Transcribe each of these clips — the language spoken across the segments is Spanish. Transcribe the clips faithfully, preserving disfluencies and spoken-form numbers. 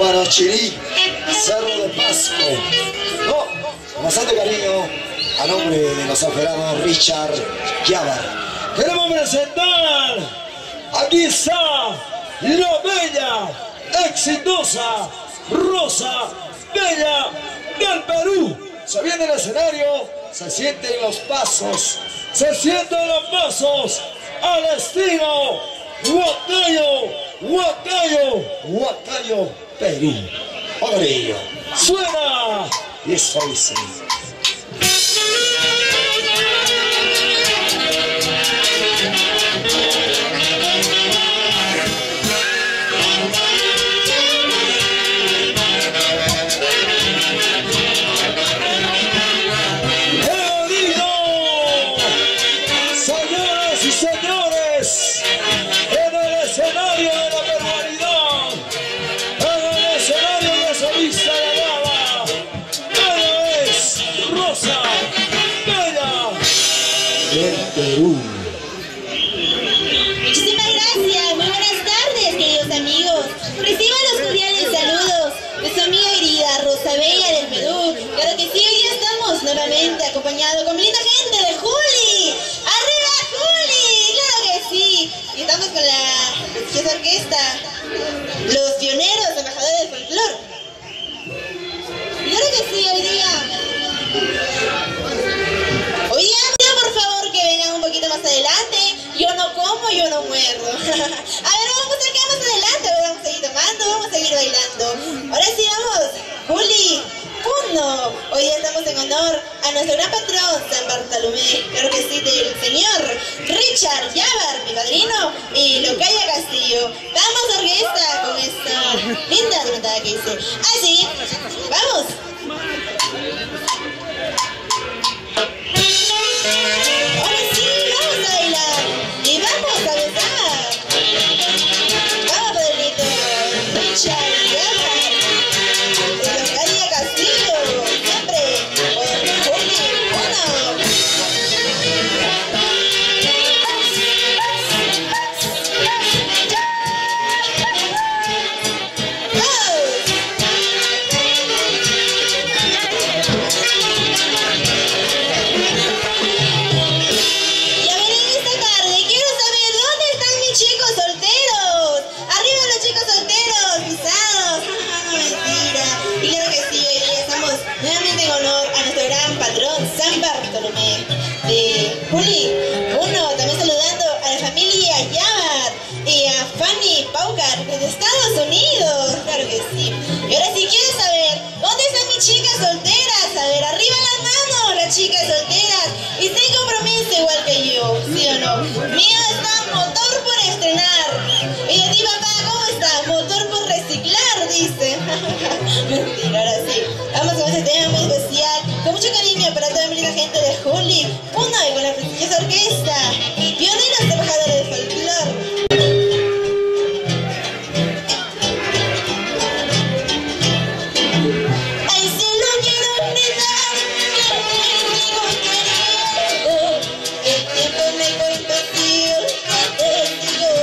Para Chirí, Cerro de Pasco. No, con bastante cariño, a nombre de los aferados Richard Yabar. Queremos presentar, aquí está la bella, exitosa Rosa Bella del Perú. Se viene el escenario, se sienten los pasos, se sienten los pasos al estilo Huacayo, Huacayo, Huacayo, Perú. Oye, suena y eso dice. Perú. Muchísimas gracias, muy buenas tardes, queridos amigos. Reciban los cordiales saludos de su amiga querida Rosa Bella del Perú. Claro que sí, hoy día estamos nuevamente acompañados con mi linda gente de Juli. ¡Arriba Juli! ¡Claro que sí! Y estamos con la prestigiosa orquesta, los pioneros embajadores del folclore. Claro que sí, hoy día. Hoy día por favor que vengan un poquito más adelante. Yo no como, yo no muerdo. A ver, vamos a quedar más adelante. Vamos a seguir tomando, vamos a seguir bailando. Ahora sí vamos, Juli, uno. Hoy día estamos en honor a nuestro gran patrón San Bartolomé. Claro que sí, del señor Richard Yabar, mi padrino, y Locaya Castillo. Vamos, orquesta, con esta linda nota que dice así. Vamos. Ahora sí, vamos a bailar y vamos a besar. Vamos, Pedrito, Richard Yabar, Locaya Castillo, siempre por Juli uno. San Bartolomé de Juli uno, también saludando a la familia Yabar y a Fanny Paucar desde Estados Unidos, claro que sí. Y ahora si quieres saber dónde están mis chicas solteras, a ver, arriba las manos las chicas solteras y sin compromiso igual que yo, ¿sí o no? Mío está motor por estrenar y de ti papá, ¿cómo está? Motor por reciclar, dice. Mentira, ahora sí, vamos con ese tema muy especial, con mucho cariño para toda mi linda gente de Juli uno y con la prestigiosa orquesta pioneros embajadores del folclore.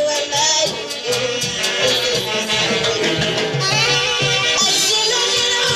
Al cielo quiero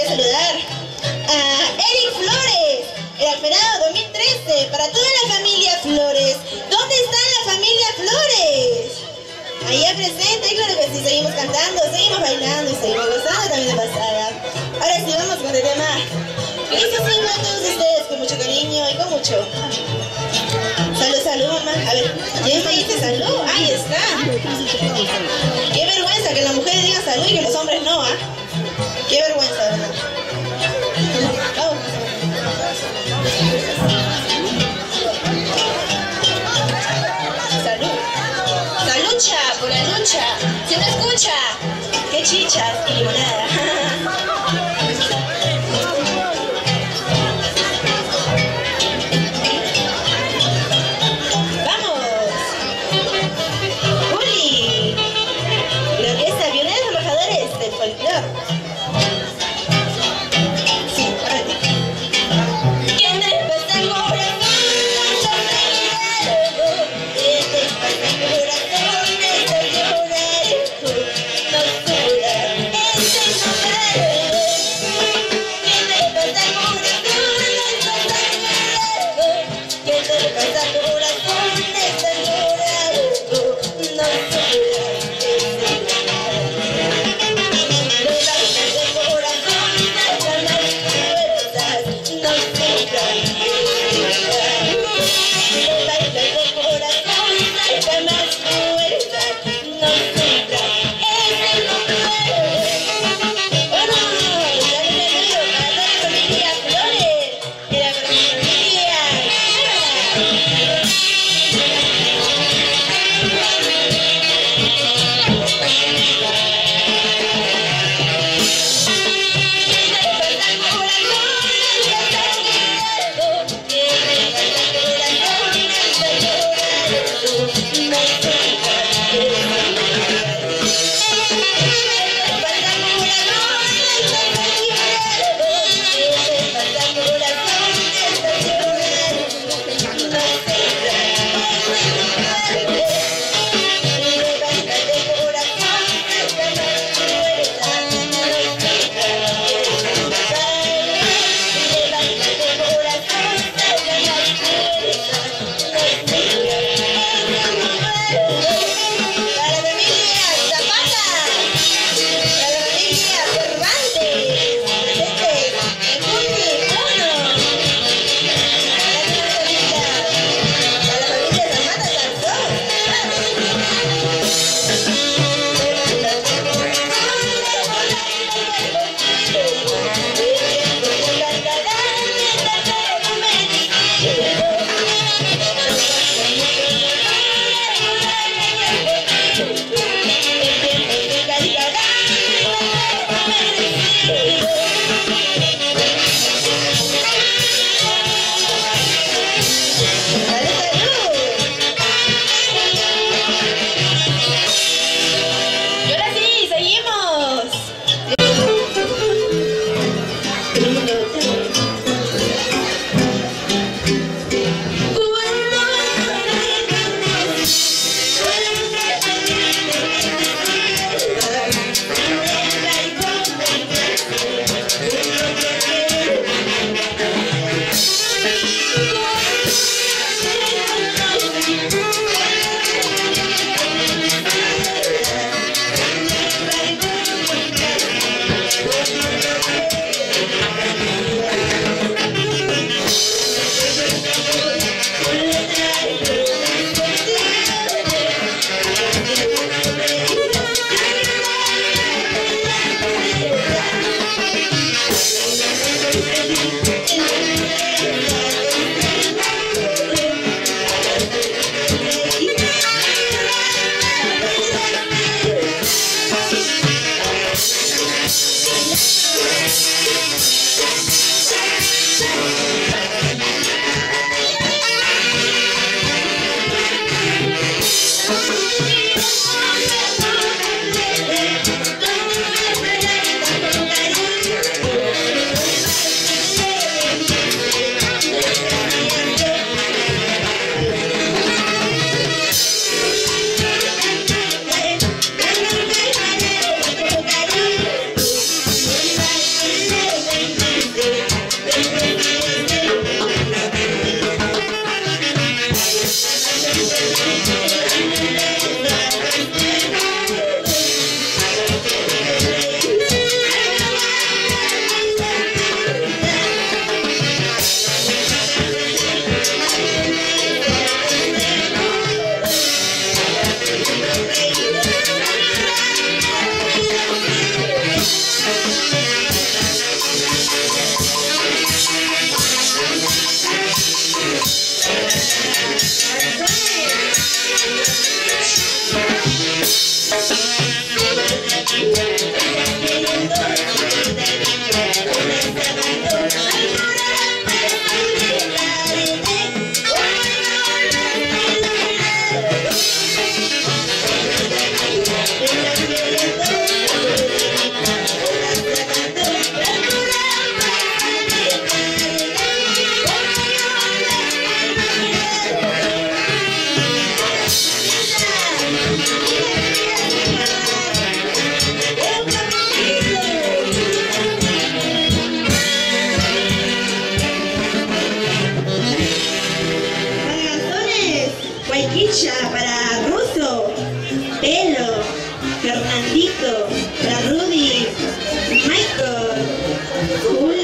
quería saludar a Eric Flores, el Alferado dos mil trece, para toda la familia Flores. ¿Dónde está la familia Flores? Allá presente, claro que sí, seguimos cantando, seguimos bailando y seguimos gozando también de pasada. Ahora sí, vamos con el tema. Y eso sí, a todos ustedes con mucho cariño y con mucho. Salud, salud, mamá. A ver, ¿quién me dice salud? Ahí está. Qué vergüenza que las mujeres digan salud y que los hombres no, ¿ah? ¿eh? Qué vergüenza, ¿verdad? Vamos. Salud. Salucha por la lucha. ¿Se no escucha? Qué chichas y limonada. Este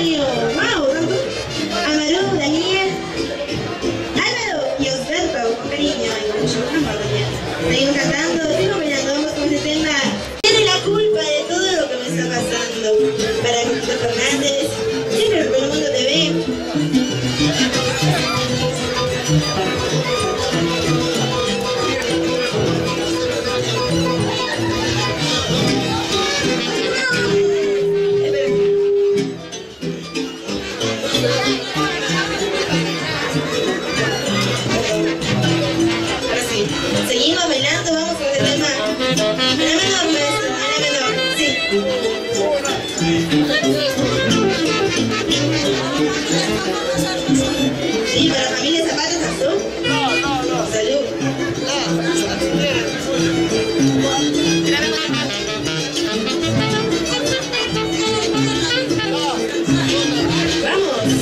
mío, wow, tanto. Amaru, Daniel, Álvaro y Osberto, con cariño y con mucho amor también. Seguimos cantando, seguimos bailando, vamos con este tema. Tiene la culpa de todo lo que me está pasando. Para Coquito Fernández, siempre por el mundo te ve. Seguimos bailando, vamos con el tema. A la menor, maestro, a la menor, sí. Sí, para familia Zapata, ¿salud? No, no, no. Salud. Vamos.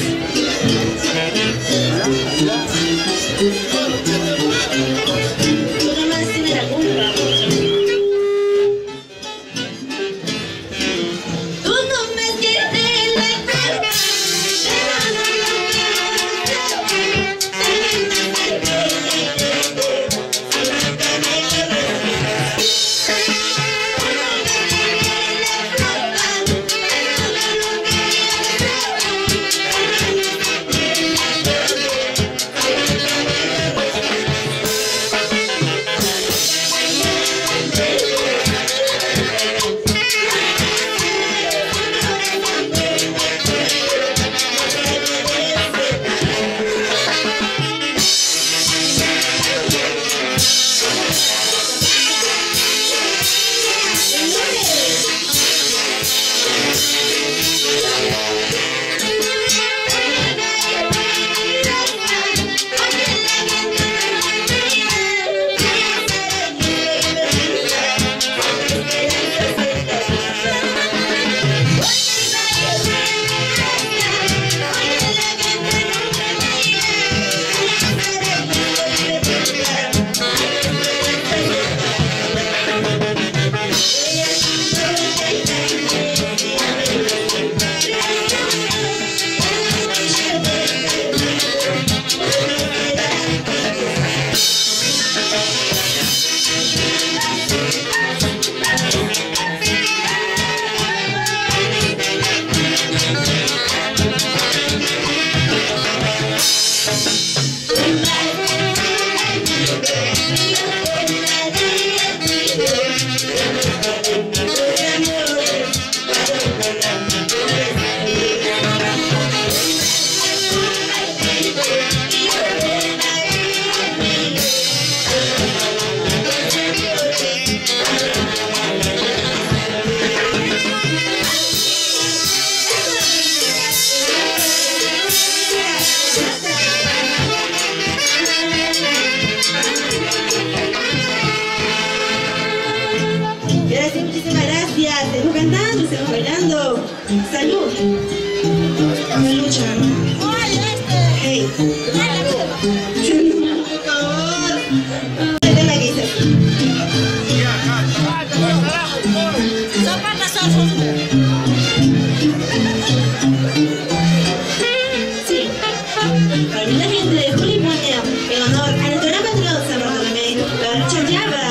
Seguimos cantando, seguimos bailando. Salud. Salud, chama. Hey. Salud, por favor. El tema que dice. Sí. Para mí la gente de Juli pone en honor a nuestro gran patrón San Bartolomé, la Richard Java.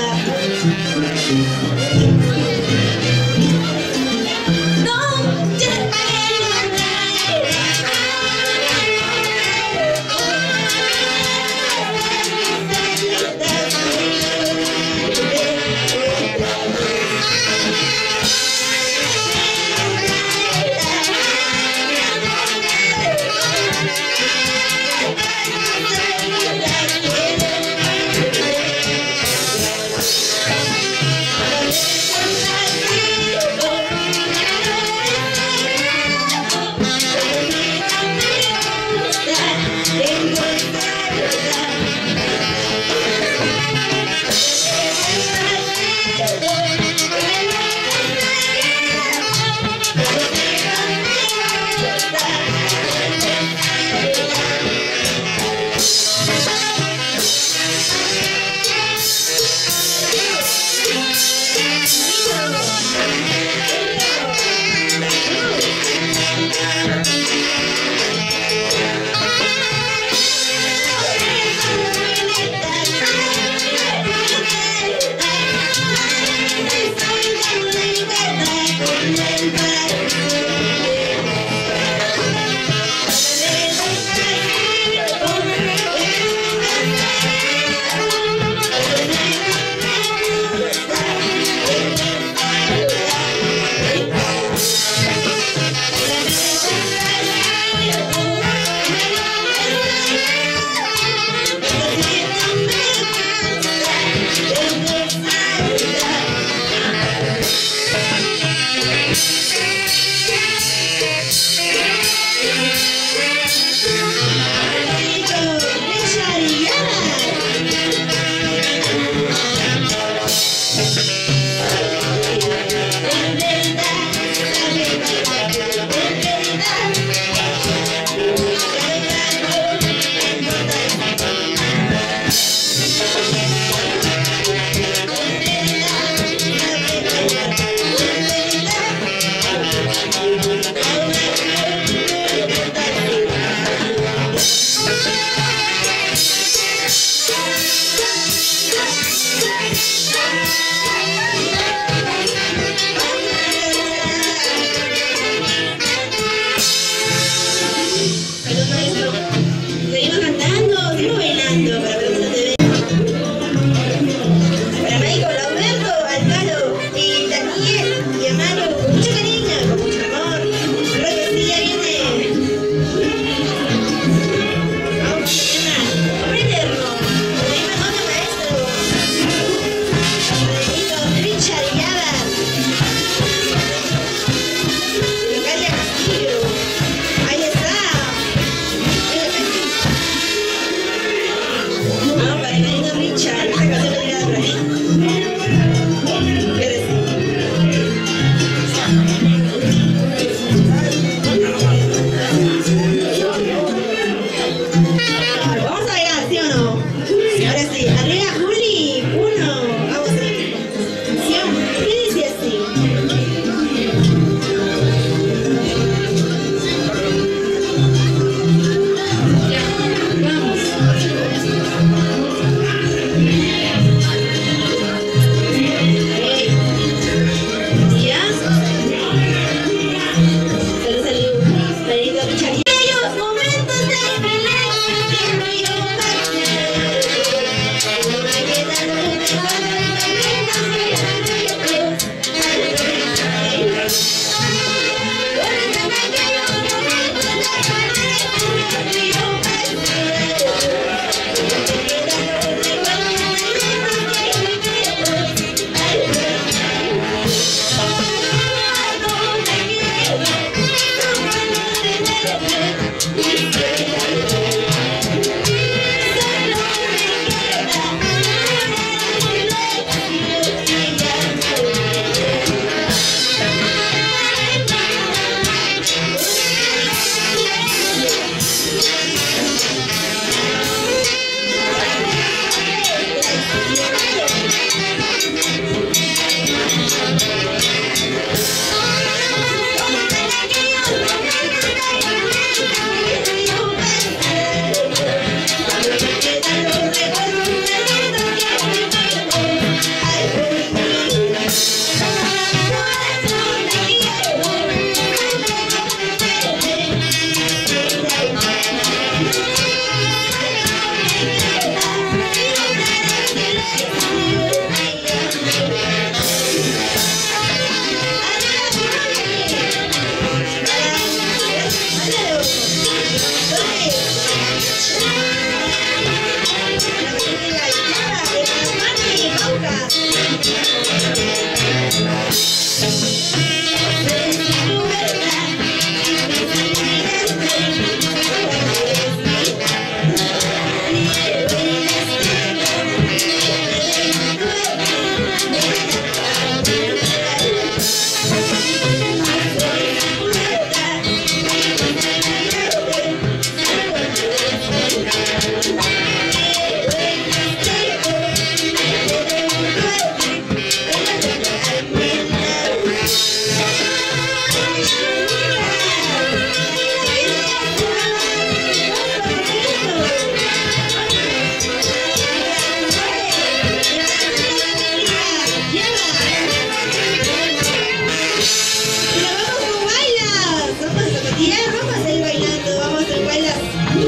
vamos a seguir bailando, vamos a bailar.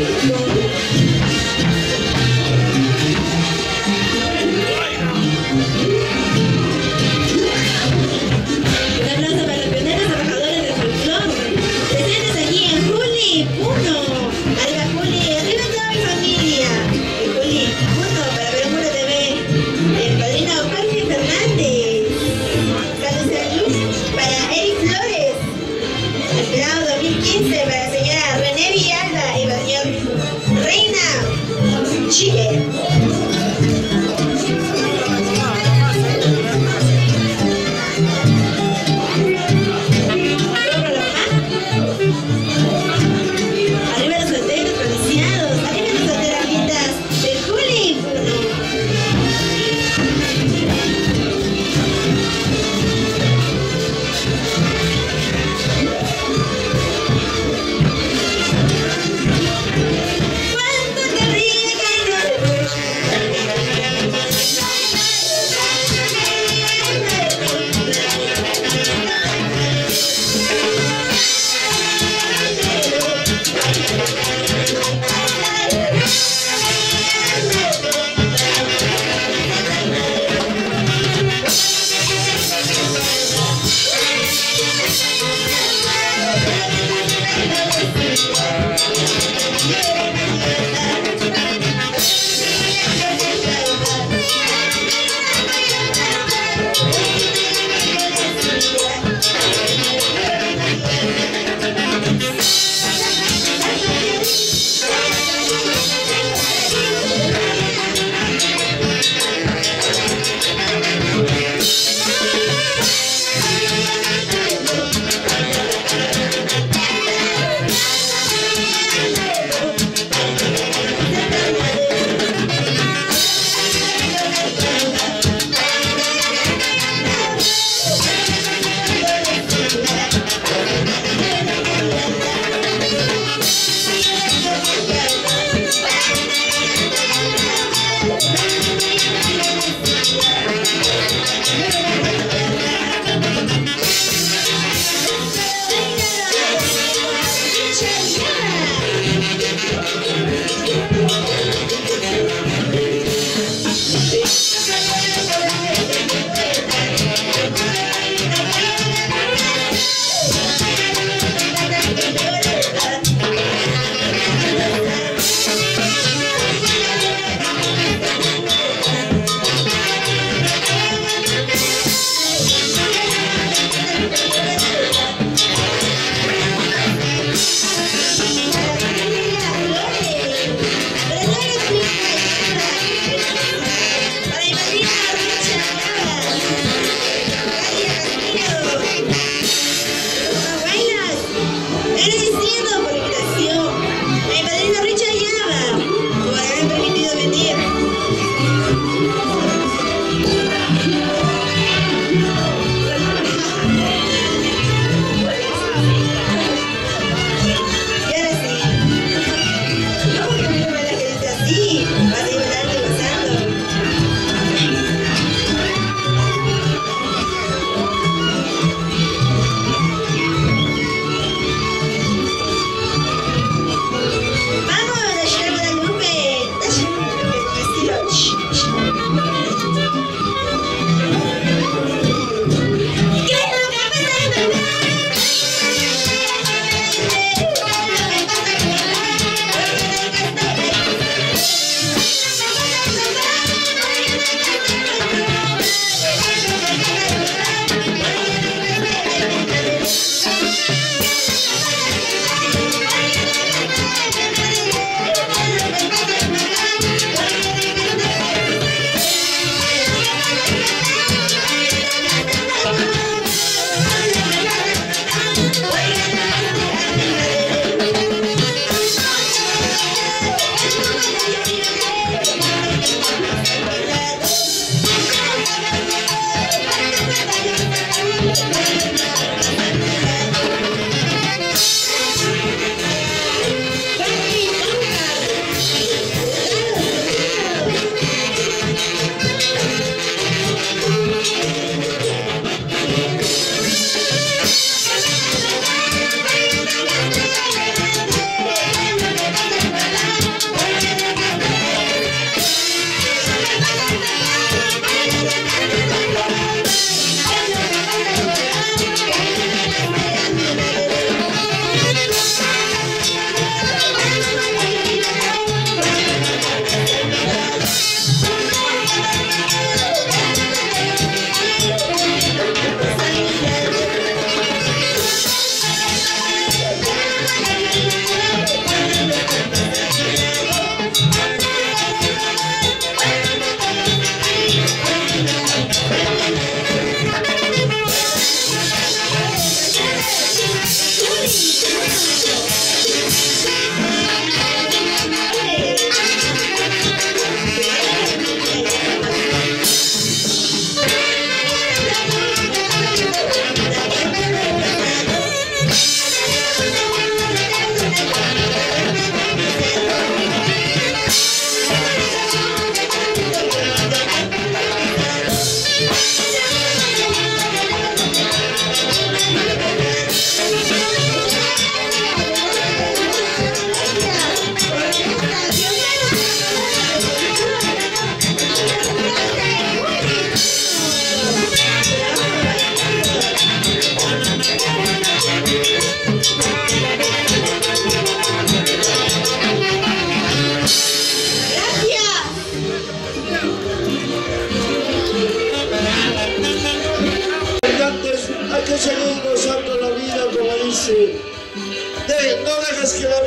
Un aplauso para los pioneros trabajadores del folclore, presentes aquí en Juli uno. Arriba Juli, arriba toda mi familia. En Juli uno para Perú Muro T V. El padrino Jorge Fernández. Salud, salud para Eric Flores. Esperado dos mil quince para la señora René Villalba y para el señor Reina Chile. Arriba los solteros provinciados, arriba las solteras lindas del Juli uno. Cuánto te ríe que no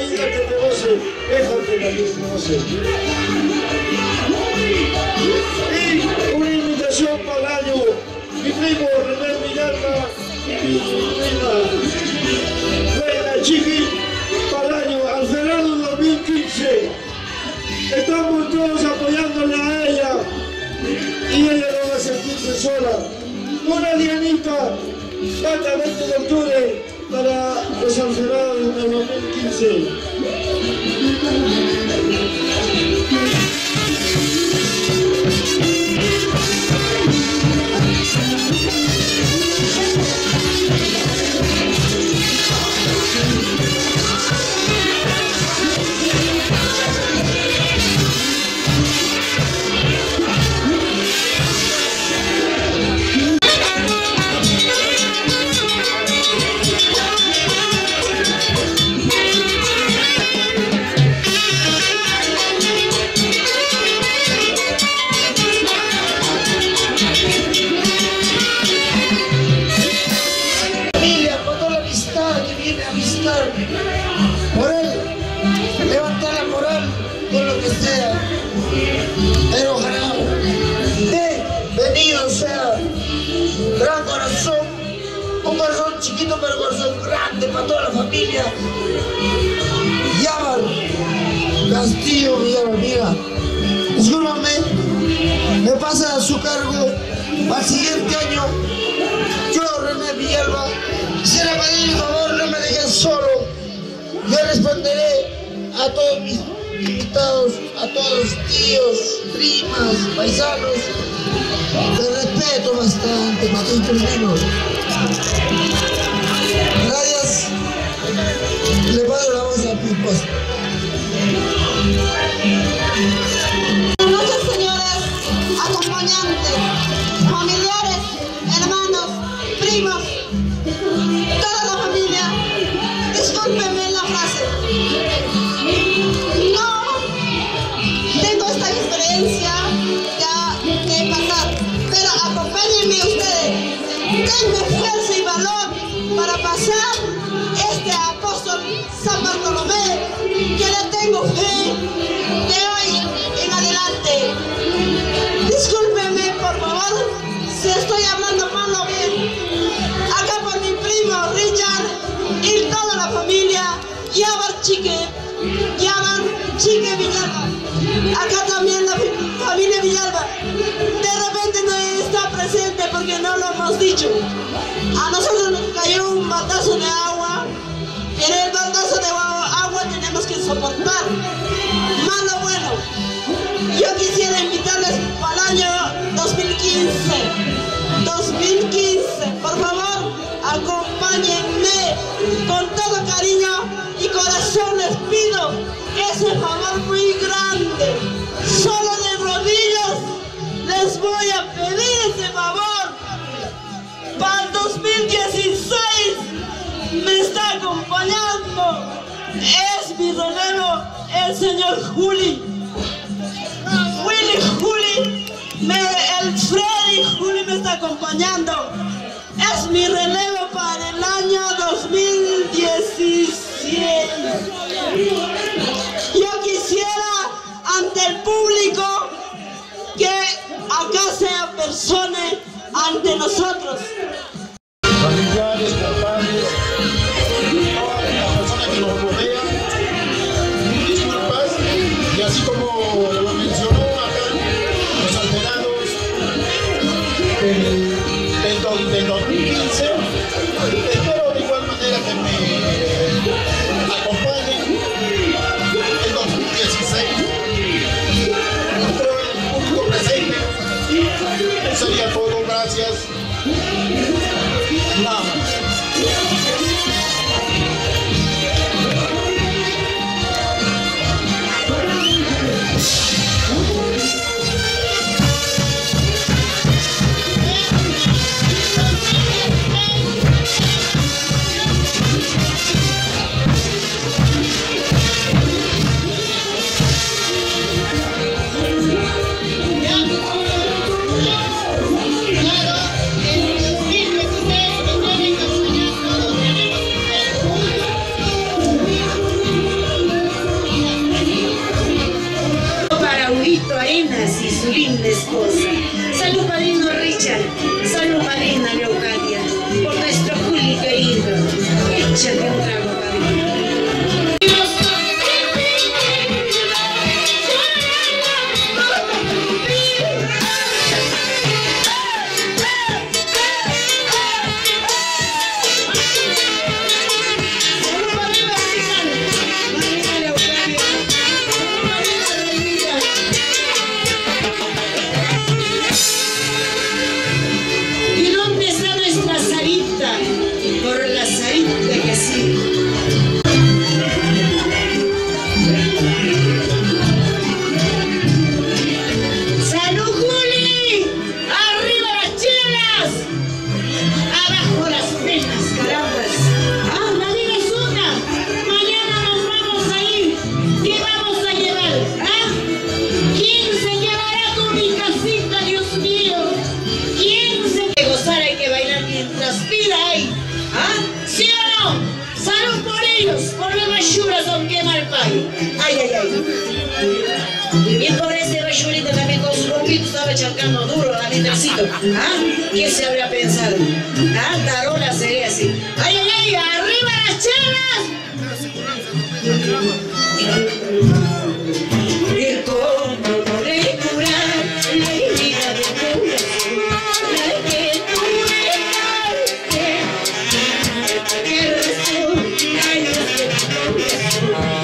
oída que te goce, déjate la que te goce. Y una invitación para el año, mi primo René Villalba y mi prima Reina Chiqui, para el año Alferado dos mil quince. Estamos todos apoyándole a ella y ella no va a sentirse sola. Una dianita, falta veinte de octubre para los Alferados del dos mil quince. Por él, levantar la moral con lo que sea, pero ojalá bienvenido sea, gran corazón, un corazón chiquito pero corazón grande para toda la familia. Yávar Castillo Villalba, mira, discúlpame, me pasa a su cargo al siguiente año. Yo, René Villalba, quisiera pedir por favor, no me dejen solo. Yo responderé a todos mis invitados, a todos los tíos, primas, paisanos. Te respeto bastante, Matito Lino. Gracias. Le paso la voz a Pipos. Buenas noches, señores, acompañantes, familiares, hermanos, primos, toda la familia. Discúlpenme la frase. No tengo esta experiencia ya de pasar, pero acompáñenme ustedes. Denme fuerza y valor para pasar este apóstol San Bartolomé, que le tengo fe de hoy en adelante. Discúlpenme, por favor, si estoy hablando mal o bien. Acá por mi primo Richard y toda la familia Yávar Chique, Yávar Chique Villalba. Acá también la familia Villalba. De repente no está presente porque no lo hemos dicho. A nosotros nos cayó un batazo de agua. En el batazo de agua tenemos que soportar. Malo bueno. Yo quisiera invitarles para el año dos mil quince. dos mil quince, por favor, acompáñenme con todo cariño y corazón. Les pido ese favor muy grande. Solo de rodillas les voy a pedir ese favor. Para el dos mil dieciséis me está acompañando. Es mi relevo, el señor Juli. Willy Juli, me, el Freddy Juli me está acompañando. Es mi relevo para el año dos mil diecisiete. Yo quisiera ante el público que acá sea persona ante nosotros. Familiares, padres, todas las personas que nos rodean, disculpas, y así como lo mencionó acá, los alterados del, del, del dos mil quince, espero de igual manera que me esposa. Salud, padrino Richard. Salud, padrina Leocadia. Por nuestro Juli querido. Échate un trago, padrino. Ay, ay, ay. Y por ese rayulito también con su bombito estaba charcando duro a mientras-cito. ¿Ah? ¿Quién se habría pensado? ¿Ah? Tarola sería así. ¡Ay, ay, ay! ¡Arriba las charlas! Y cómo podré curar la herida de corazón, la que tú dejaste. ¿Qué razón hay de tu corazón?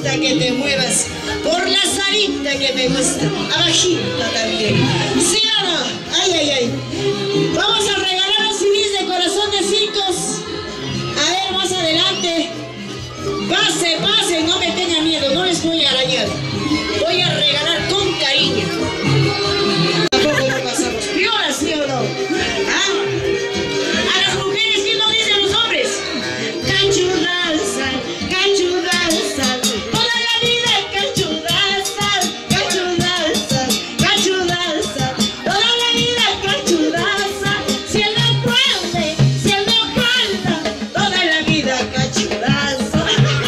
gusta que te muevas por la salita que me gusta, abajito también. ¿Sí o no? Ay, ay, ay. Vamos a regalar los C Ds de Corazón de Circos. A ver, más adelante. Pase, pase, no me tengan miedo, no les voy a arañar. Voy a regalar con cariño. Tampoco no pasamos piola, ¿sí o no? ¿Ah? A las mujeres, ¿qué nos dicen los hombres? Cachudaza, cachudaza, toda la vida cachudaza, cachudaza, cachudaza, toda la vida cachudaza, siendo fuerte, siendo fuerte, toda la vida cachudaza.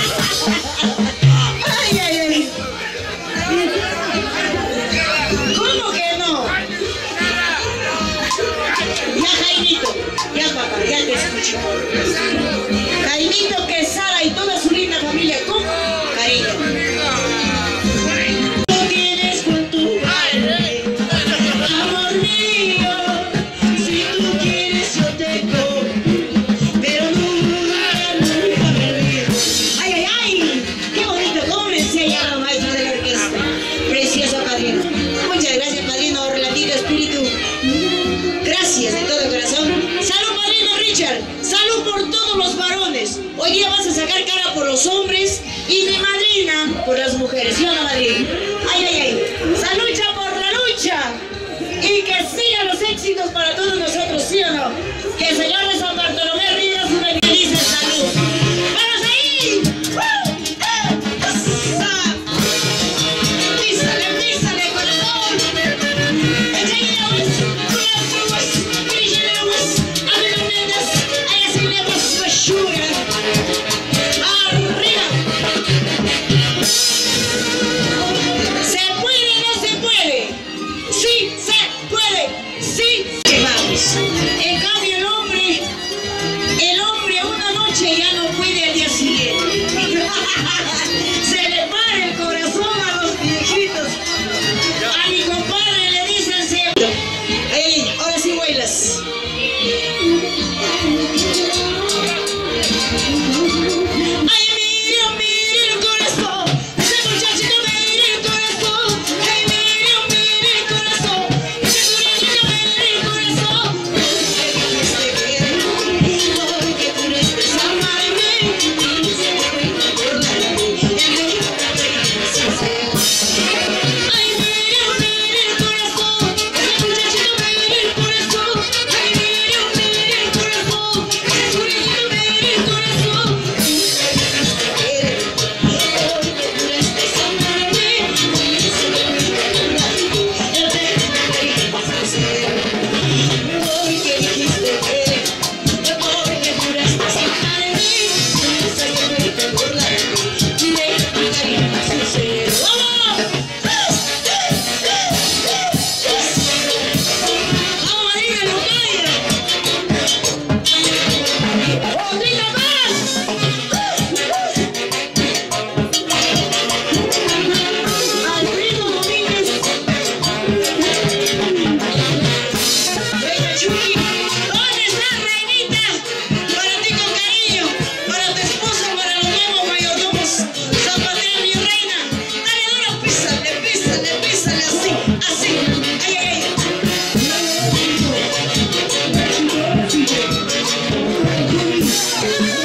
Ay, ay, ay. ¿Cómo que no? Ya, Jaimito, ya papá, ya te escucho. Jaimito Quesada y toda su linda familia con cariño. Lo tienes con tu padre, amor mío. Si tú quieres yo te compro, pero nunca, nunca me olvido. Ay, ay, ay, qué bonito, cómo me enseñaron, maestro de la orquesta. Precioso padrino. Muchas gracias, padrino Orlandito Espíritu. Gracias de todo corazón. Salud, padrino Richard. Salud por todos los varones. Hoy día vas a sacar cara por los hombres y mi madrina por las mujeres. ¿Sí o no, madrina? Ay, ay, ay. Salucha por la lucha. Y que sigan los éxitos para todos nosotros. ¿Sí o no? Que el Señor de San Bartolomé rinda su bendición. Salud. ¡Vamos ahí! ¡Uh! ¡Eh! ¡Pasa! ¡Písale, písale, corazón! ¡Enseguida, pues! ¡Cuidado, pues! ¡Prígile, pues! ¡Amigo Méndez! ¡Ahí así le vas a sugar! ¡Arriba! ¿Se puede o no se puede? ¡Sí se puede! ¡Sí! ¡Que vamos! En cambio el hombre, el hombre una noche ya no puede al día siguiente. Se le para el corazón a los viejitos. A mi compadre le dicen siempre. Ey, ahora sí bailas. Ay, mira, mira el corazón. Ese muchachito mira el corazón. Ay, mira, mira el corazón. Ese muchachito mira el corazón. Porque tú no estés a amarme. Ay, mira, mira el corazón. Ese muchachito mira el corazón. Ay, mira, mira el corazón. Ese muchachito mira el corazón. Alfredo Domínguez. Venga, Chucky. ¿Dónde estás, reinita? Para ti con cariño. Para tu esposo, para los nuevos mayordomos. Zapatero, mi reina. Dale duro, písale, písale, písale así, así. Ay, ay, ay. Ay,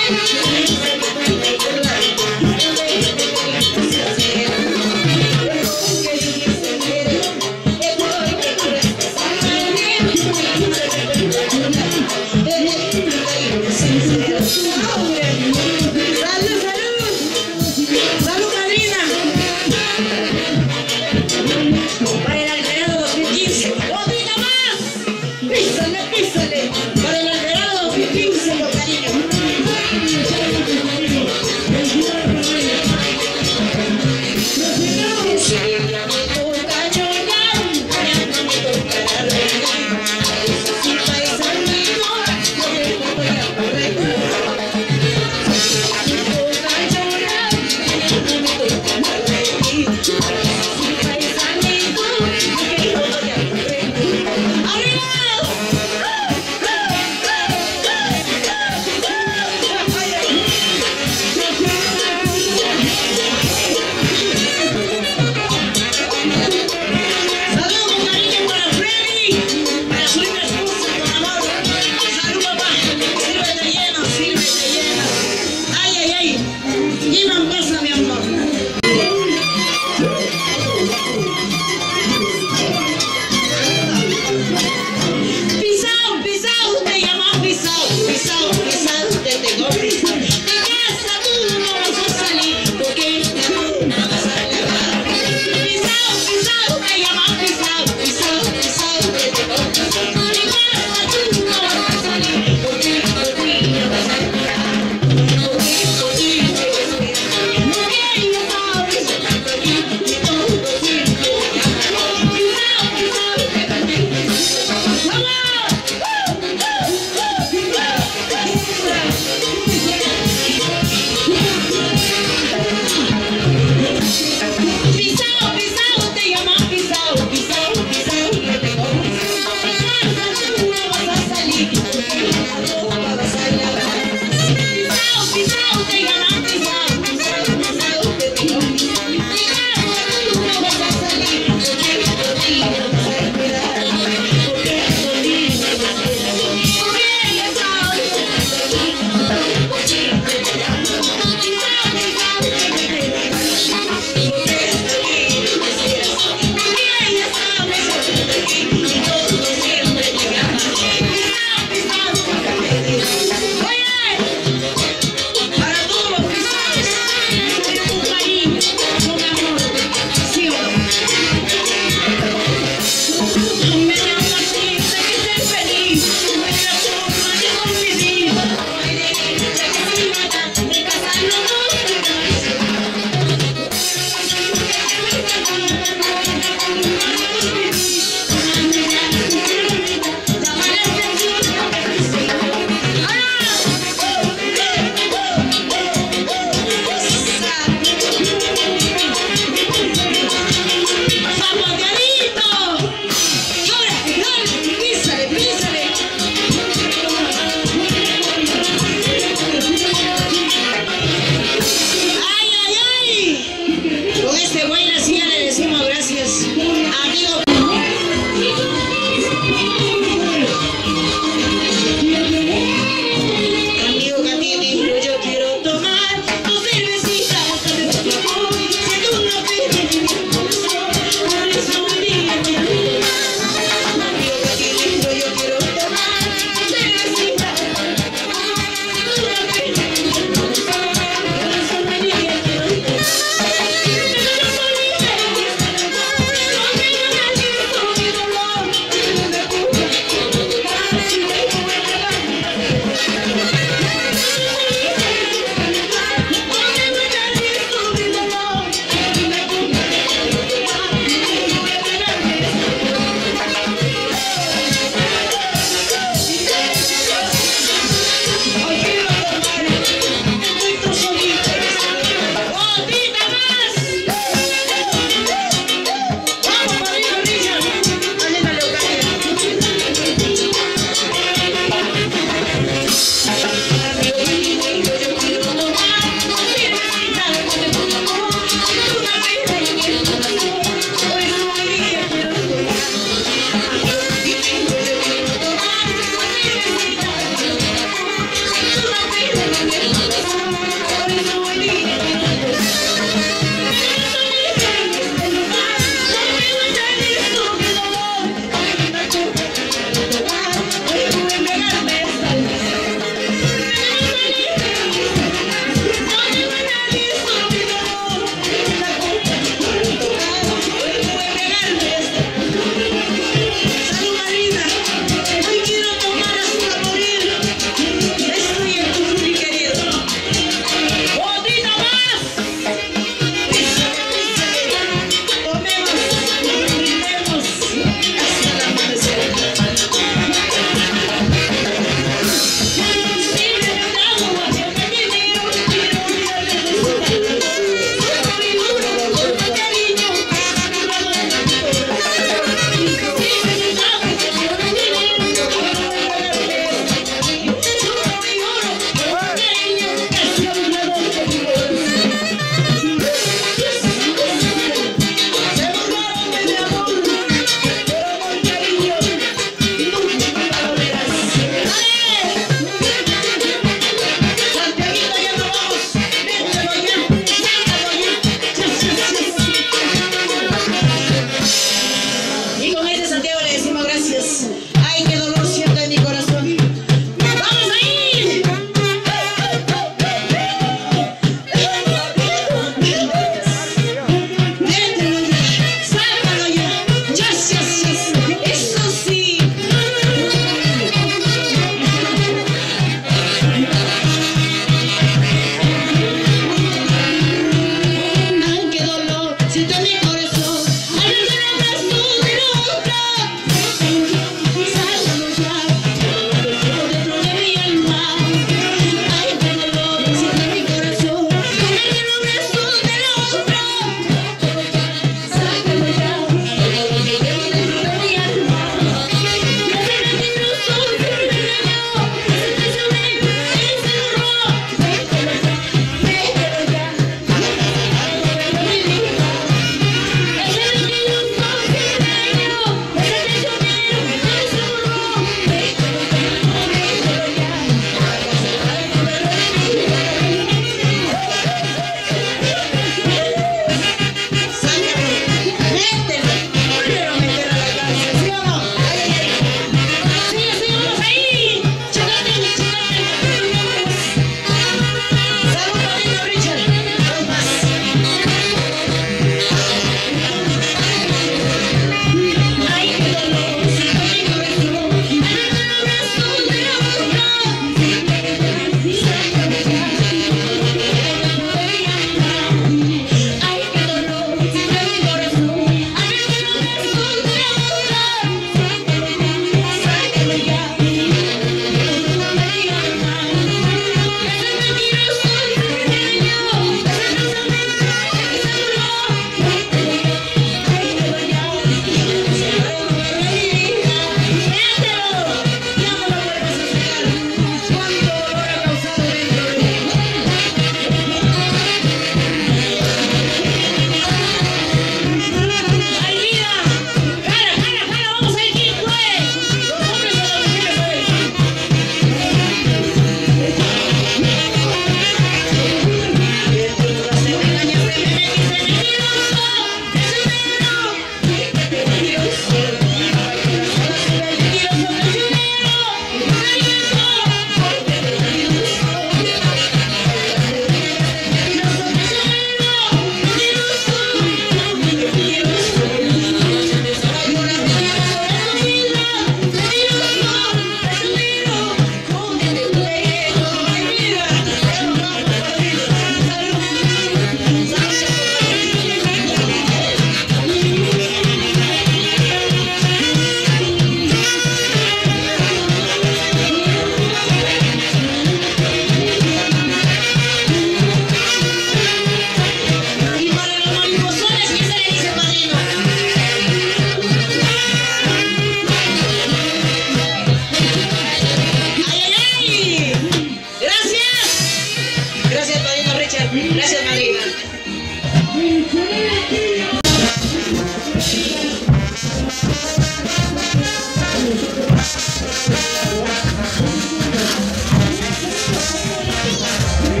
Gracias.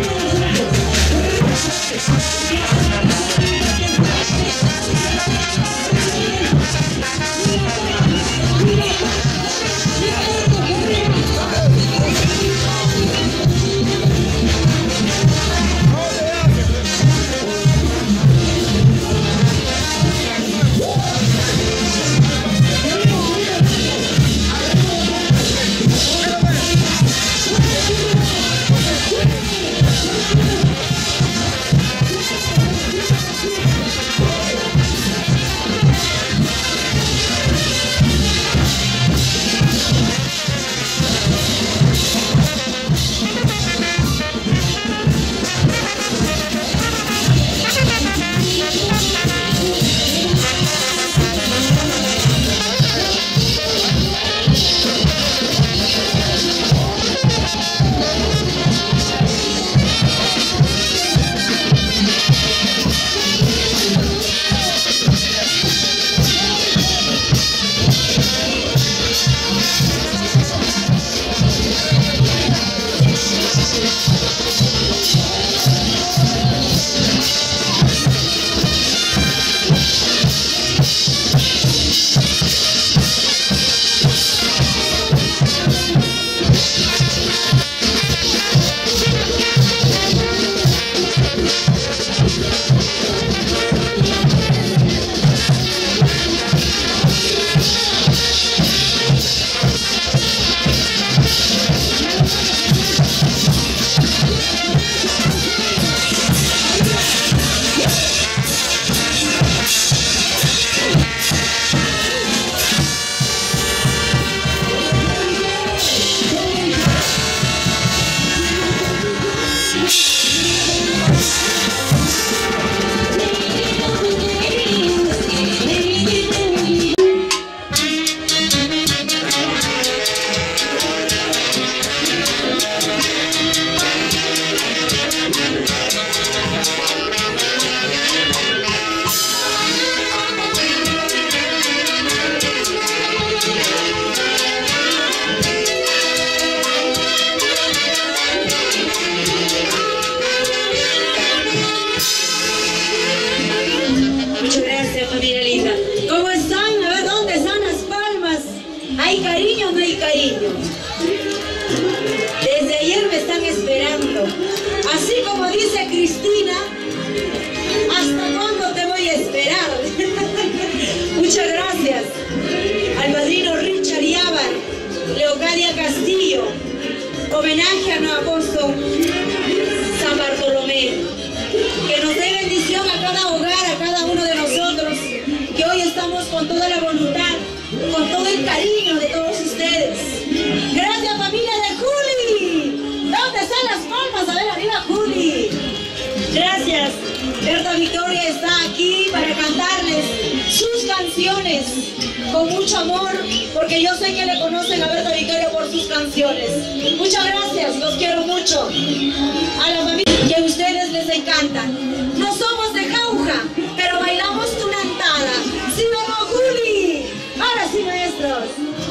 Homenaje a nuestro apóstol San Bartolomé, que nos dé bendición a cada hogar, a cada uno de nosotros, que hoy estamos con toda la voluntad, con todo el cariño de todos ustedes. Gracias, familia de Juli. ¿Dónde están las palmas? A ver, arriba, Juli. Gracias. Berta Victoria está aquí para cantarles sus canciones con mucho amor, porque yo sé que le conocen a Berta Victoria por sus canciones. Muchas gracias, los quiero mucho. A la familia que a ustedes les encantan. No somos de Jauja, pero bailamos tunantada. ¿Sí o no, Juli? Ahora sí, maestros.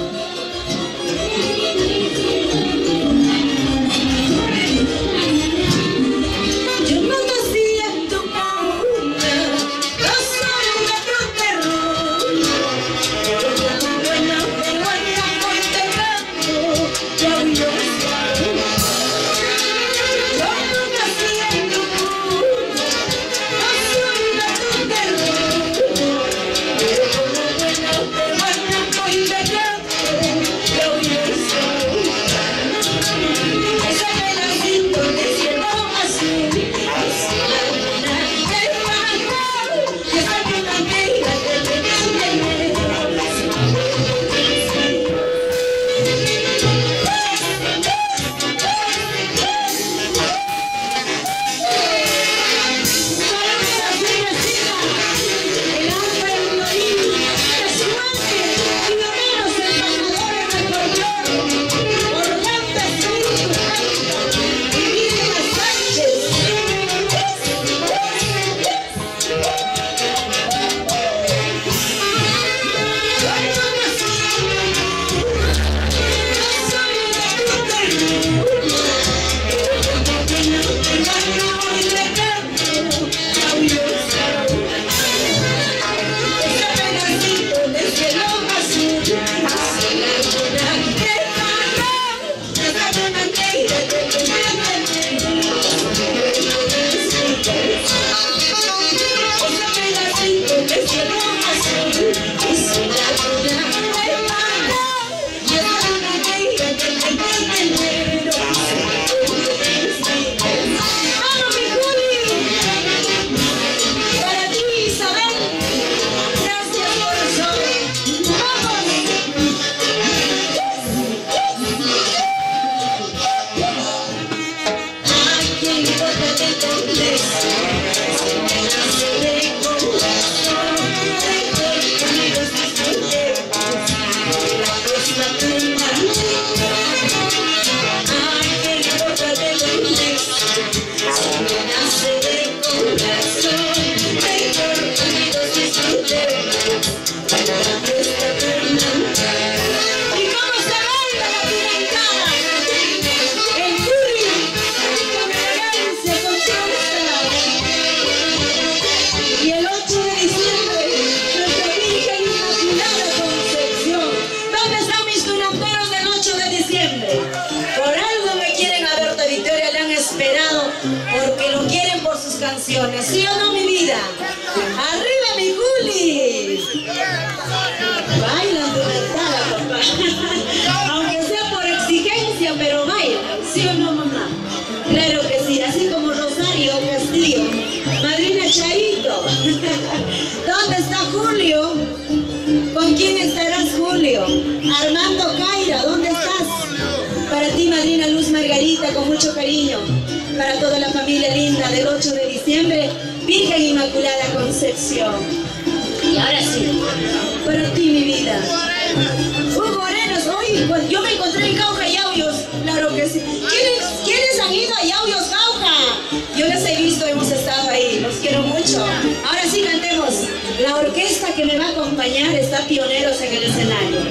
Canciones, ¿sí o no, mi vida? ¡Arriba, mi Juli! Bailan tu mentada, papá. Aunque sea por exigencia, pero bailan, ¿sí o no, mamá? Claro que sí, así como Rosario Castillo, madrina Chaito. ¿Dónde está Julio? ¿Con quién estarás, Julio? Armando Caira, ¿dónde estás? Para ti, madrina Luz Margarita, con mucho cariño. para toda la familia linda del ocho de diciembre, Virgen Inmaculada Concepción. Y ahora sí, para ti mi vida. Hugo Arenas, hoy pues, yo me encontré en Cauca y Yauyos, claro que sí. ¿Quiénes, ¿Quiénes han ido a Yauyos, Cauca? Yo les he visto, hemos estado ahí, los quiero mucho. Ahora sí cantemos. La orquesta que me va a acompañar está Pioneros en el escenario.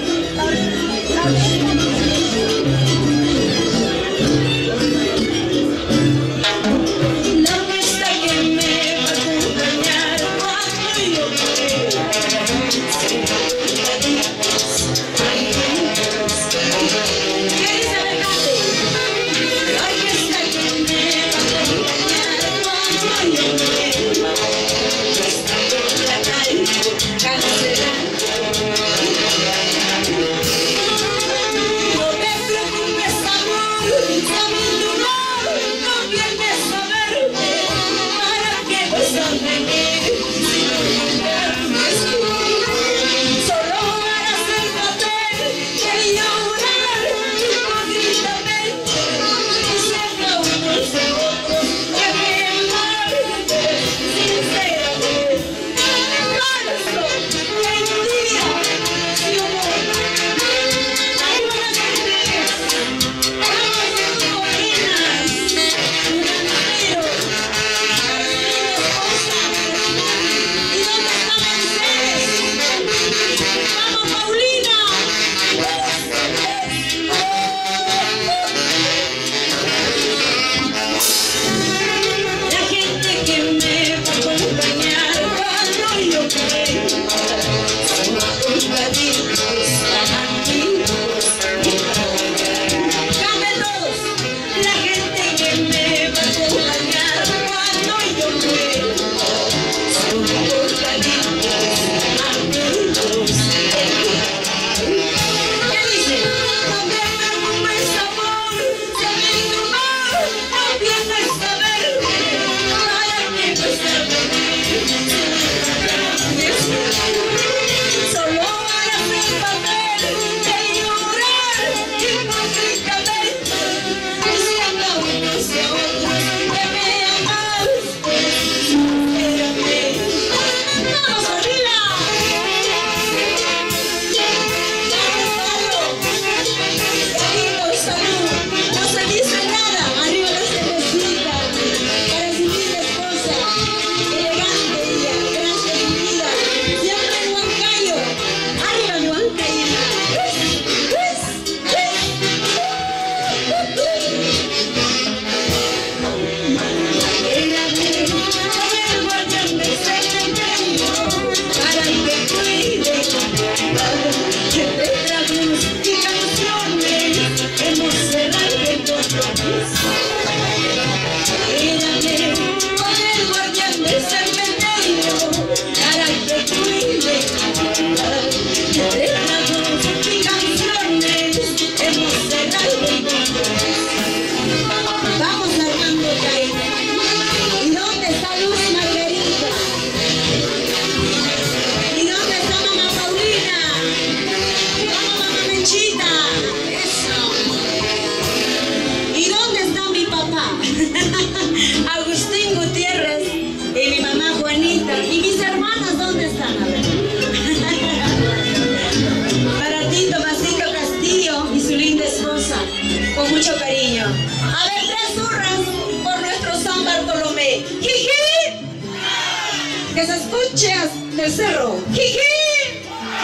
Con mucho cariño. A ver, tres zurras por nuestro San Bartolomé. ¡Jiji! Que se escuche del cerro. ¡Jiji!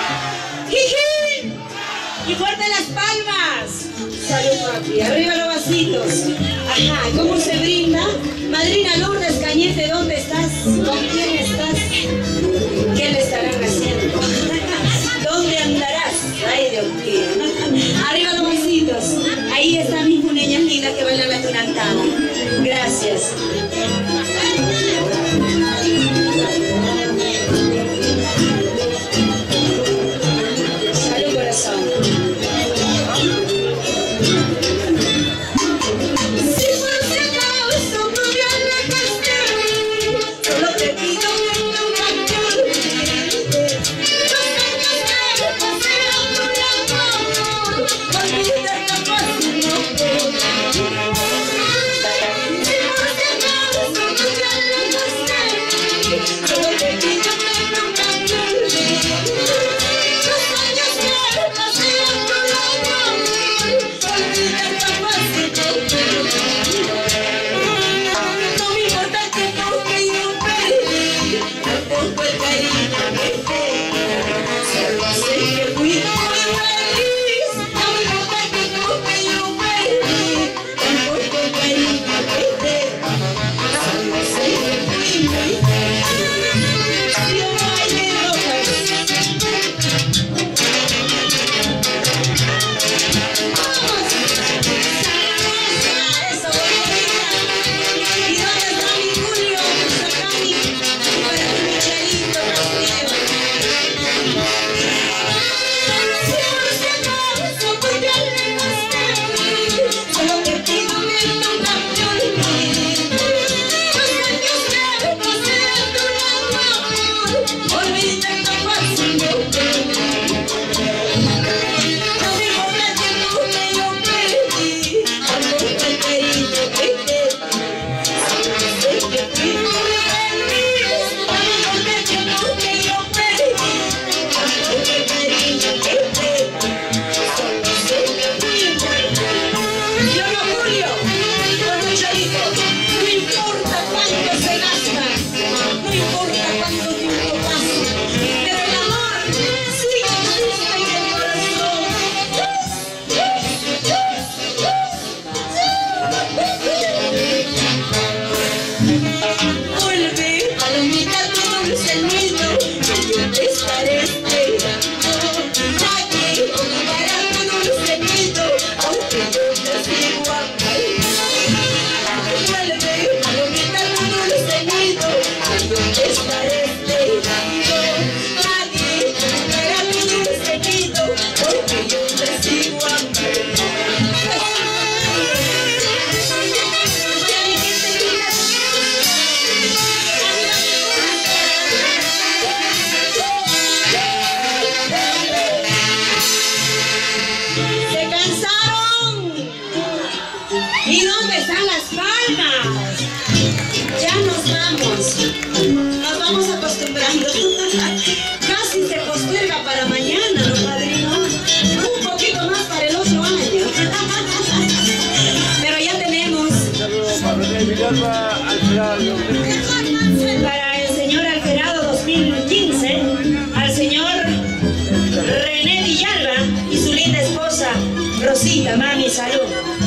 ¡Jiji! Y fuerte las palmas. Salud, papi. Arriba los vasitos. Ajá, ¿cómo se brinda? Madrina Lourdes Cañete, ¿dónde estás? ¿Con quién estás? ¿Qué le estarán haciendo? ¿Dónde andarás? Ay, Dios mío. Arriba los vasitos. Ahí están mis muneñas lindas que bailan la tunantana. Gracias. Salud, corazón. Si por si acaso tuviera que estaré esperando. Nadie era tu secreto, porque yo te sigo amando. ¿Se cansaron? ¿Y dónde están las palmas? Ya nos vamos. Nos vamos acostumbrando. Casi se posterga para mañana, ¿no, padrino? Un poquito más para el otro año. Pero ya tenemos. Para el señor Alferado dos mil quince, al señor René Villalba y su linda esposa Rosita. Mami, salud.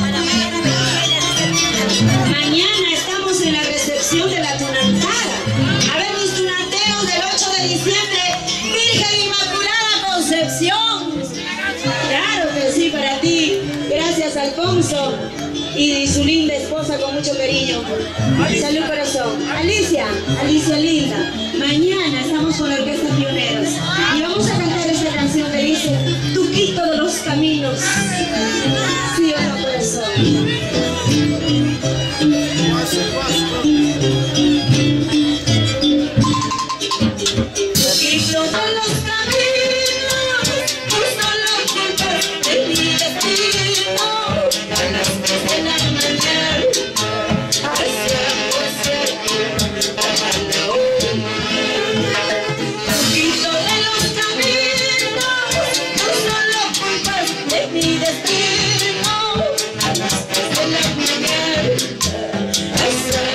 Mañana estamos en la recepción de la tunantada. A ver, mis tunanteros del ocho de diciembre, Virgen Inmaculada Concepción. Claro que sí, para ti. Gracias, Alfonso y su linda esposa, con mucho cariño. Salud, corazón. Alicia, Alicia linda. Mañana estamos con la Orquesta Pioneros y vamos a cantar esta canción que dice Tuquito de los Caminos. ¿Sí o no, corazón? Tuquito de los caminos, tú solo culpas de mi destino. A las tres de la mañana, hacia hacia Tuquito de los caminos, tú solo culpas de mi destino. A las tres de la mañana, hacia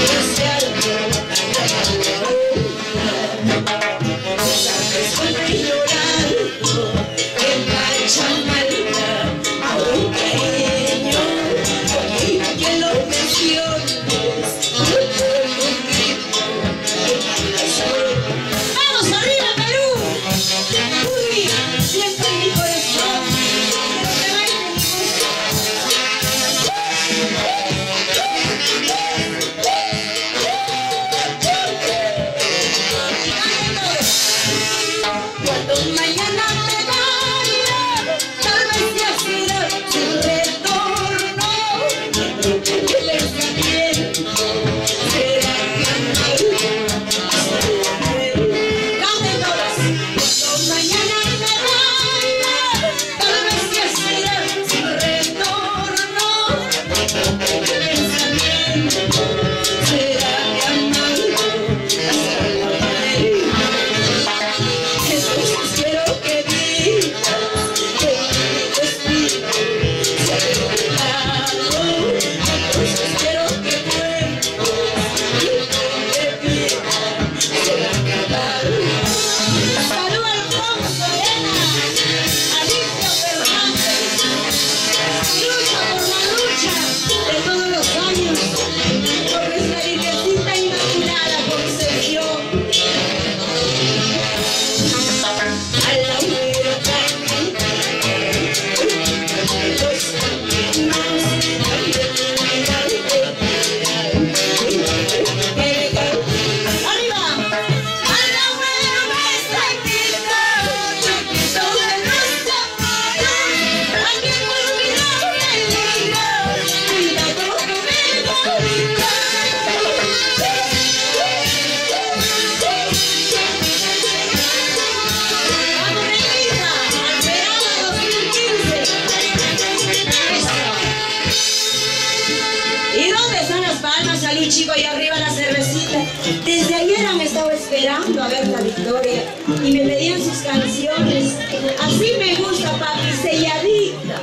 chicos, y arriba la cervecita. Desde ayer han estado esperando a ver la victoria y me pedían sus canciones. Así me gusta, papi, selladita.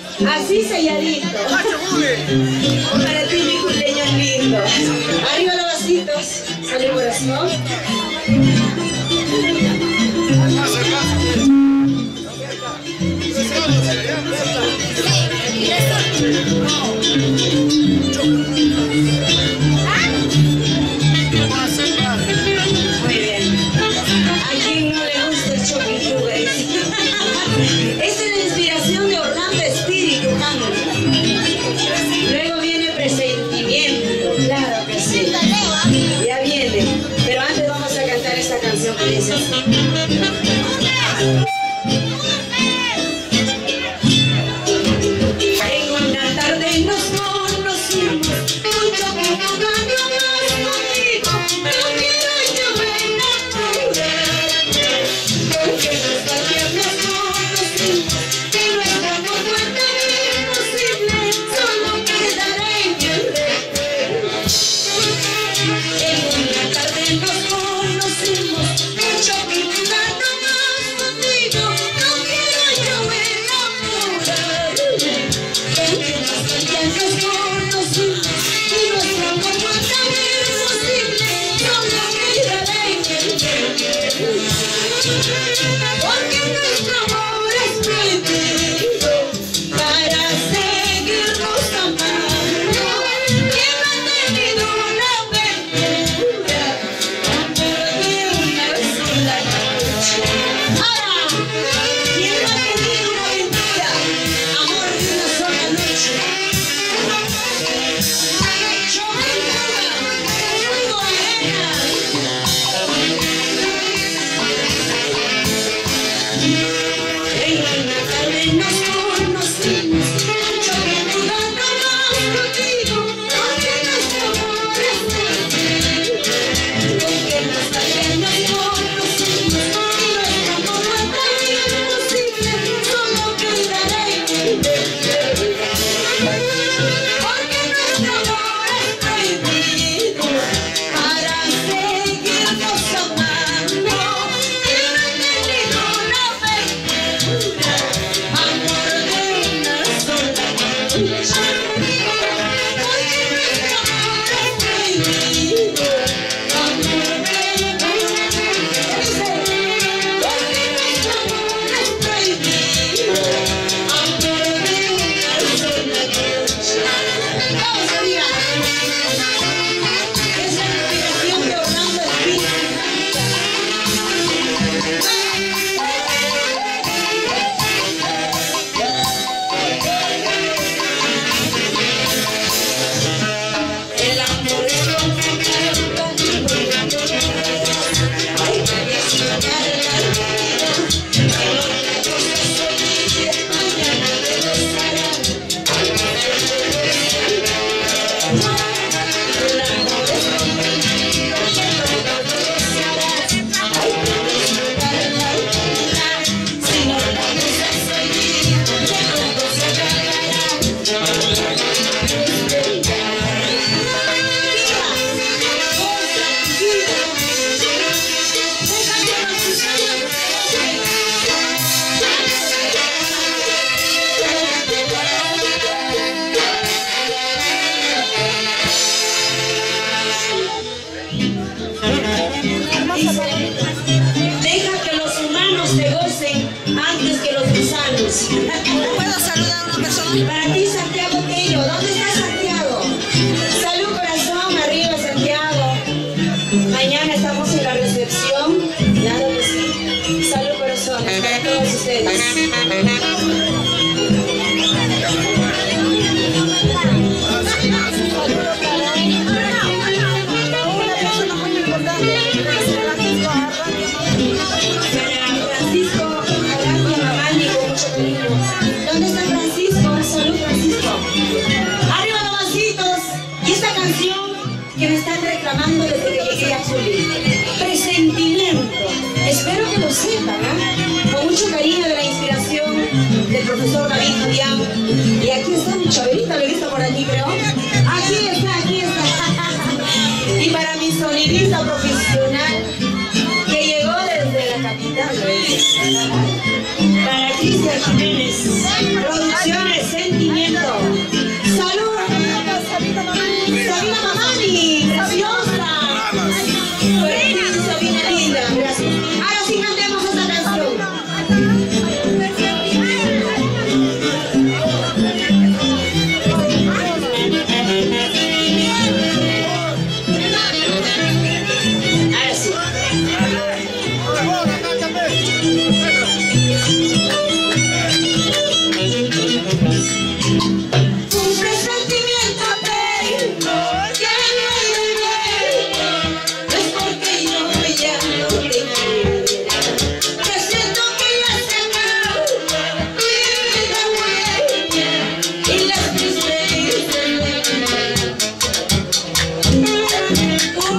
Así selladito. Para ti, mi cumpleaños lindo. Arriba los vasitos. Salud, corazón. Muy bien. ¿A quién no le gusta el choquitudo? Esta es la inspiración de Orlando Espíritu, Hanna. Luego viene presentimiento, claro que sí. Ya viene. dice así. En una tarde nos conocimos, mucho tiempo ganó más conmigo, no quiero yo enamorar, porque nuestra tierra nos conocimos, y nuestro amor fue tan imposible, solo quedará en el recuerdo. En una tarde nos conocimos, mucho tiempo ganó más conmigo, no quiero yo enamorar, porque nuestra tierra nos conocimos, y nuestro amor fue tan imposible, solo quedará en el recuerdo. Porque nuestro amor es prohibido para seguirnos amando, que no ha tenido una aventura, amor de una sola noche. Ahora, ¿quién no ha tenido una aventura, amor de una sola noche? Yo ventura, fuego arena. En una tarde nos conocimos, mucho tiempo ganó más contigo, porque nuestro amor es prohibido. Porque nuestra tarde nos conocimos, y nuestro amor fue tan imposible, solo quedará en el recuerdo. Porque nuestro amor es prohibido para seguirnos amando, que no ha tenido una aventura, amor de una sola noche. Porque nuestro amor es prohibido, amor de una dice, porque nuestro amor es prohibido, amor de una sola noche. Vamos arriba. Es la inspiración de Orlando Espíritu. El amor es como un canto, hay que disfrutar la vida, que otra cosa se olvide, mañana te gozará. El amor es como un canto, que todo te gozará, hay que disfrutar la vida, si no la gozas hoy día, de pronto se acabará. Deja que los humanos te gocen antes que los gusanos. ¿Puedo saludar a una persona? Para ti, Santiago Tello. ¿Dónde está Santiago? Salud, corazón, arriba, Santiago. Mañana estamos en la recepción. Claro que sí. Salud, corazón, para todos ustedes. Una persona muy importante, Francisco Francisco Arranque Mamani, con mucho cariño. ¿Dónde está Francisco? Salud, Francisco. Arriba los vasitos. Y esta canción que me están reclamando desde que llegué a Juli. Presentimiento. Espero que lo sepan, ¿ah? Con mucho cariño de la inspiración del profesor David Julián. Y aquí está mi chaverita, lo he visto por aquí, creo. Aquí está, aquí está. Y para mi sonidista profesional, que llegó desde la capital, para Cristian Jiménez, Producciones Sentimiento. ¡Salud! Sabina Mamani, preciosa. Fuerte, Sabina linda, gracias. Ahora sí cantemos esta canción. Porque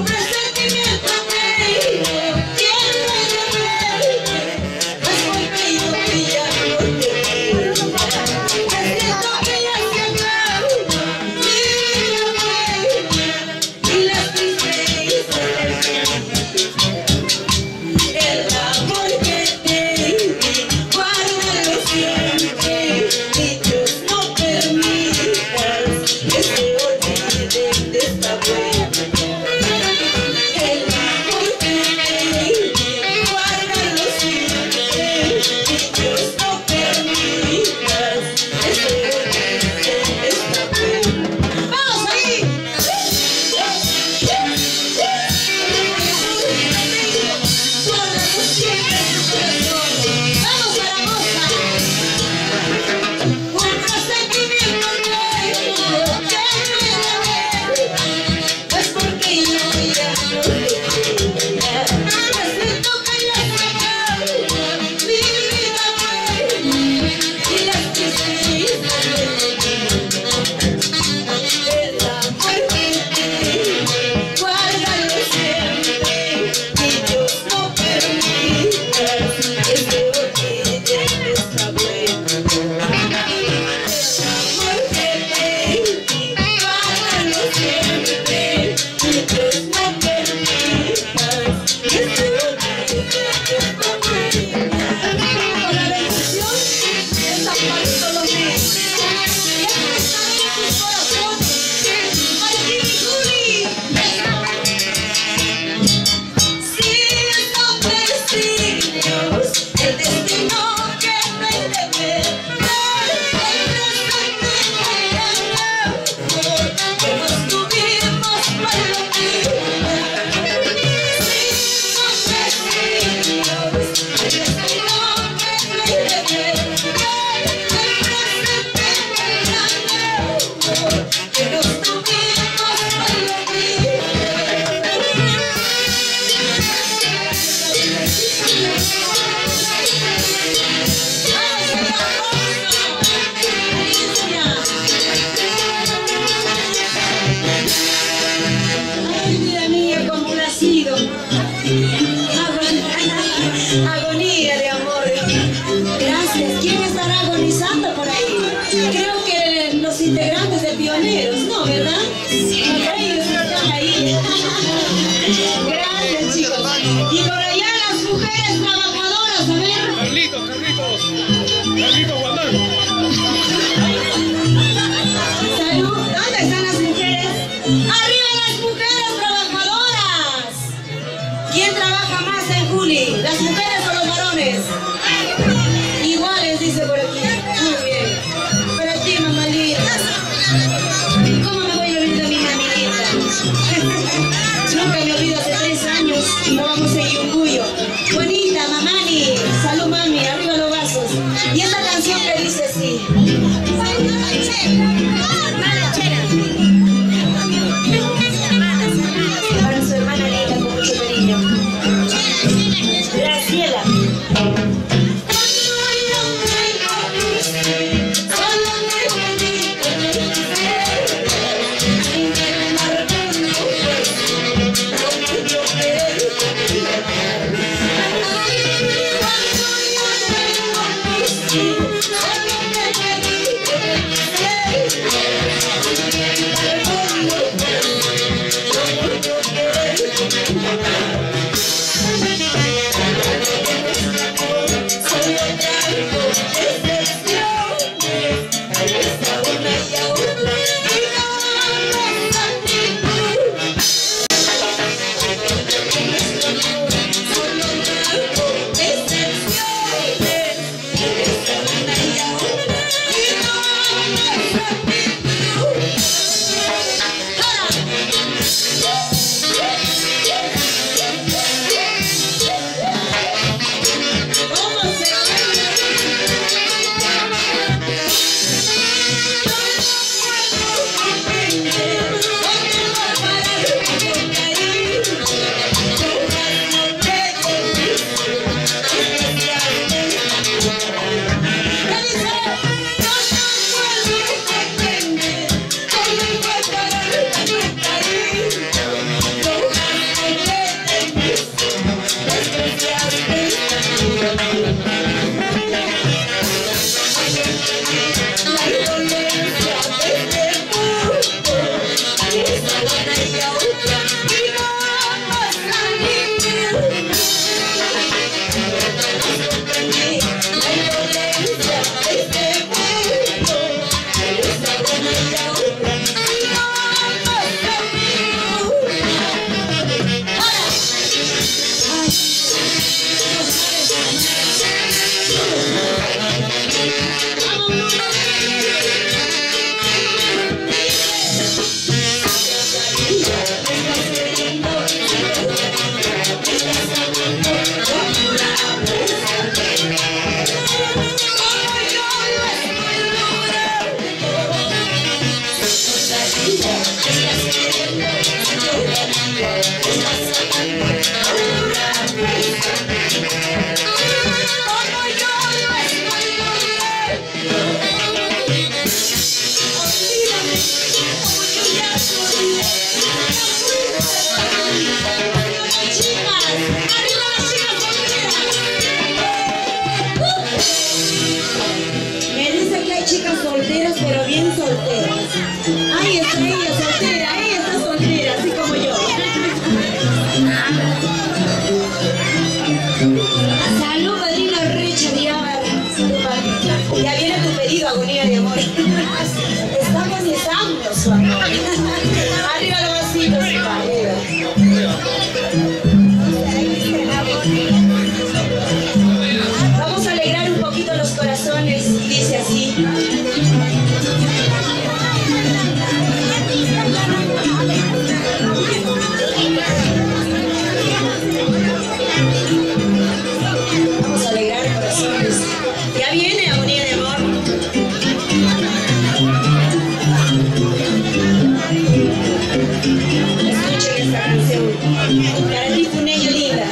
Agonía de amor. Gracias. ¿Quién estará agonizando por ahí? Creo que los integrantes de Pioneros, ¿no, verdad? Sí. Ellos están ahí. Gracias, chicos. Y por allá las mujeres trabajadoras, a ver. Carlitos, Carlitos. Carlitos Guandán. Salud. ¿Dónde están las mujeres? ¡Arriba las mujeres trabajadoras! ¿Quién trabaja más en Juli? ¿Las mujeres o los varones? Iguales, dice por aquí. Muy bien. Para ti, mamá linda. ¿Cómo me voy a olvidar de mi mami linda? Nunca me olvido, hace tres años y no vamos en Yunguyo. Bonita, mamani. Salud, mami. Arriba los vasos. Y esta canción que dice así. Para su hermana linda, con mucho cariño. Graciela. Salud, padrino Richard Yabar. Ya viene tu pedido, agonía de amor. Estamos rezando su amor. Arriba los vasitos, arriba. Vamos a alegrar un poquito los corazones y dice así. Vamos a alegrar corazones. Ya viene agonía de amor. Escuchen esta canción. Para ti, Puneño linda.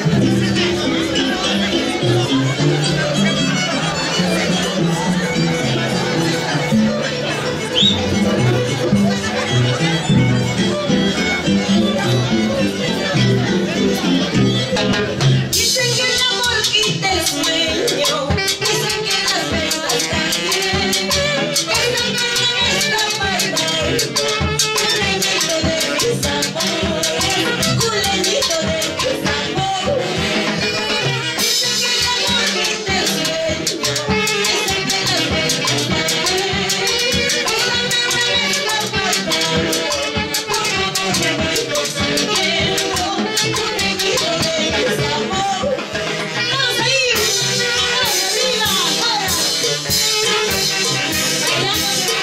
Dicen que el amor quita el sueño, dicen que las penas también. Esta noche me está matando, culenito de mis amores, culenito de mis amores. Dicen que el amor quita el sueño, dicen que las penas también. Esta noche me está matando, como me voy consumiendo, culenito de mis amores. ¡Vamos a ir! ¡Vamos arriba! ¡Ahora! ¡Bailamos con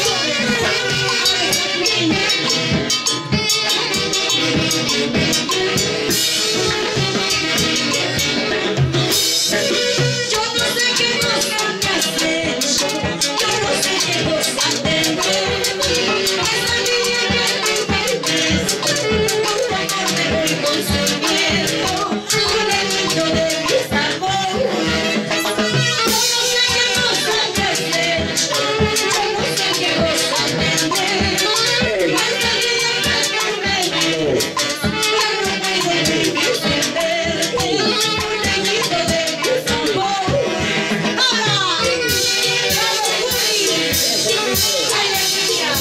yo no sé qué cosa me has hecho, yo no sé qué cosa tendré. Esa niña que me pertenece, por favor me voy consumiendo, culenito de mis amores. Yo no sé qué cosa me has hecho, yo no sé qué cosa tendré. Esa niña que me pertenece, yo no puedo vivir sin verte, culenito de mis amores. ¡Ahora! ¡Vamos, Juli! ¡Alegría!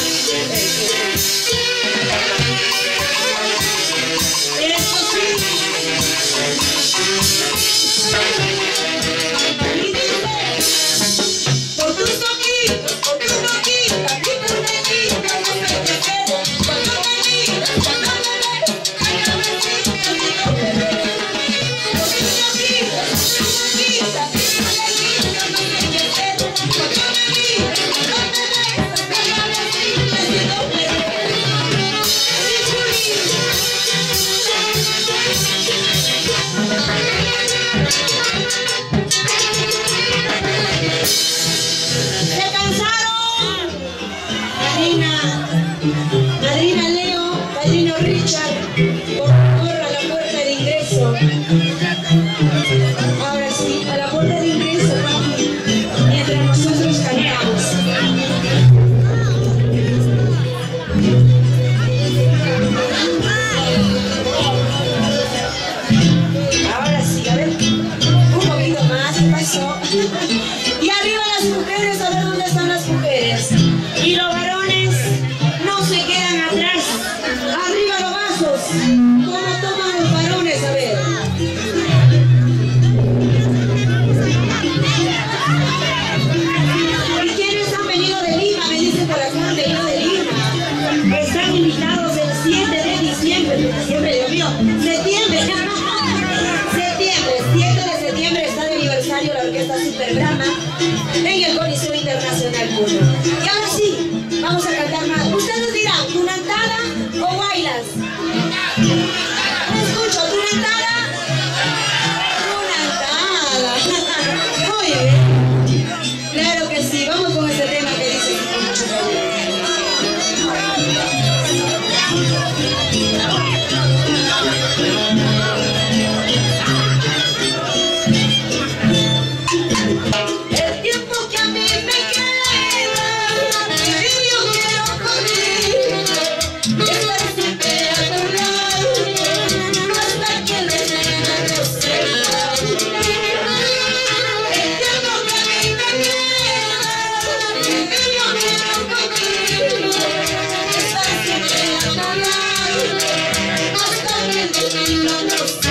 ¡Eso sí! Y dice, por tus ojitos, por tus boquitas, y tus lejitas, no sé qué quiero. Cuando me miras, cuando me ves, cada vez que te digo que ves. Por tus ojitos, por tus boquitas, y tus lejitas, no sé qué quiero. Cuando me miras, cuando me ves, cada vez que te digo que ves. ¡Se cansaron! Madrina, madrina Leo, padrino Richard, por favor a la puerta de ingreso. Ahora sí, a la puerta de ingreso, papi, mientras nosotros cantamos. Ahora sí, a ver, un poquito más, ¿qué pasó? Y arriba las mujeres, a ver dónde están las mujeres. Y los varones no se quedan atrás. Arriba los vasos. ¿Cómo toman los varones? A ver. ¿Y quiénes han venido de Lima? Me dicen por acá, han venido de Lima. Están invitados el siete de diciembre. Diciembre, Dios mío. Septiembre. Septiembre. siete de septiembre está de aniversario la Orquesta Super Brahma en el Coliseo Internacional Puno. Y ahora sí, vamos a cantar más. Ustedes dirán, ¿tunantada o bailas? Escucho, ¿tunantada? Tunantada. Muy bien. Claro que sí, vamos con ese tema que dice con mucho cariño. El tiempo que a mí me queda y yo quiero conmigo.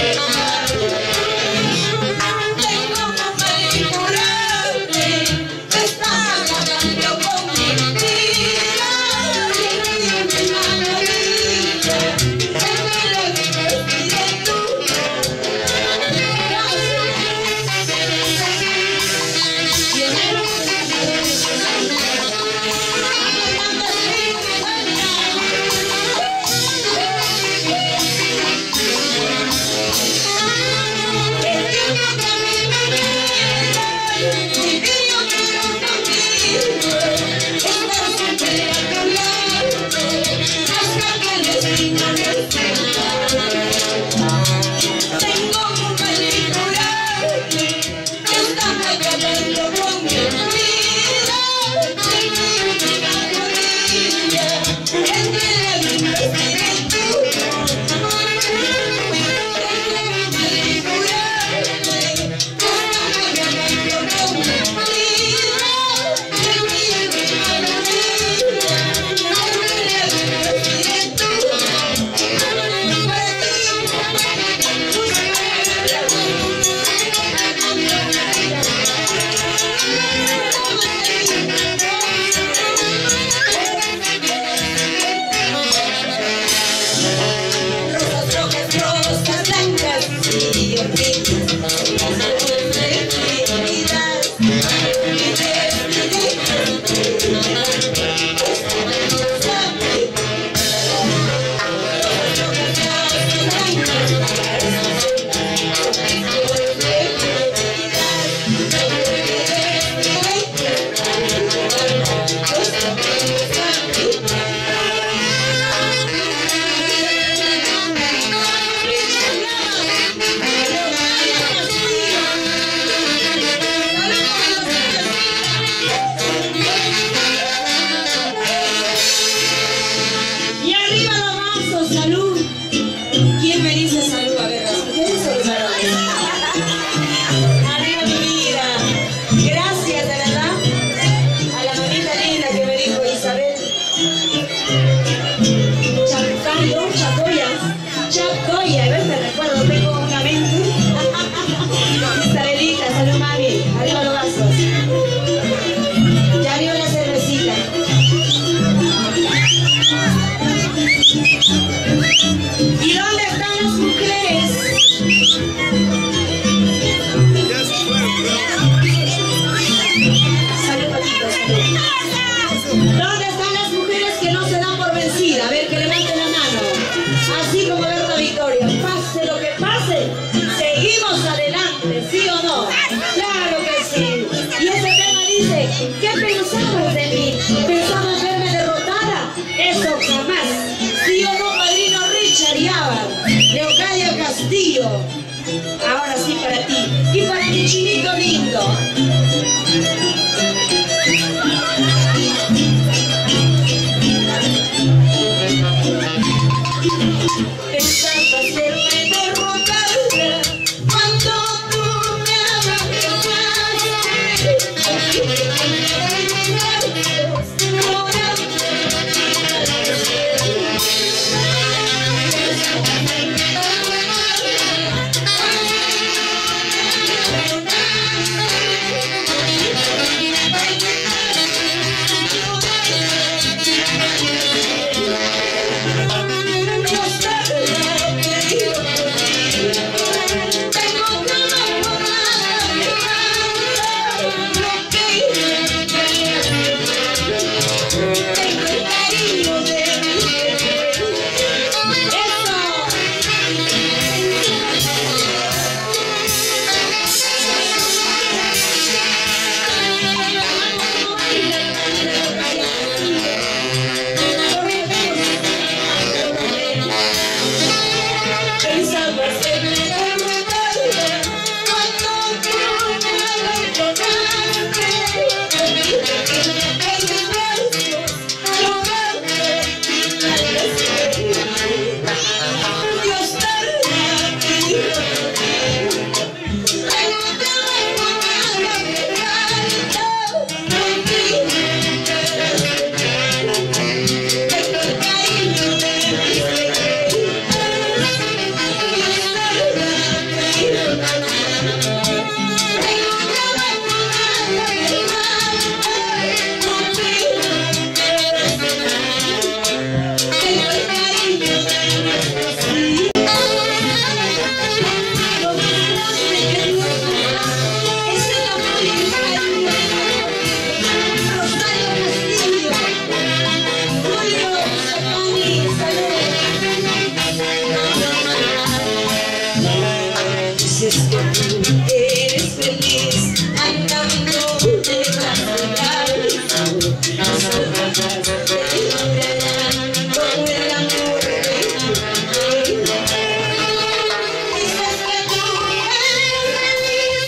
Ahora sí para ti y para mi chinito lindo. Pensando hacerme derrotar cuando tú me abrazas. dices que tú eres feliz andando detrás de la como el amor de tu vida. Dices que tú eres feliz.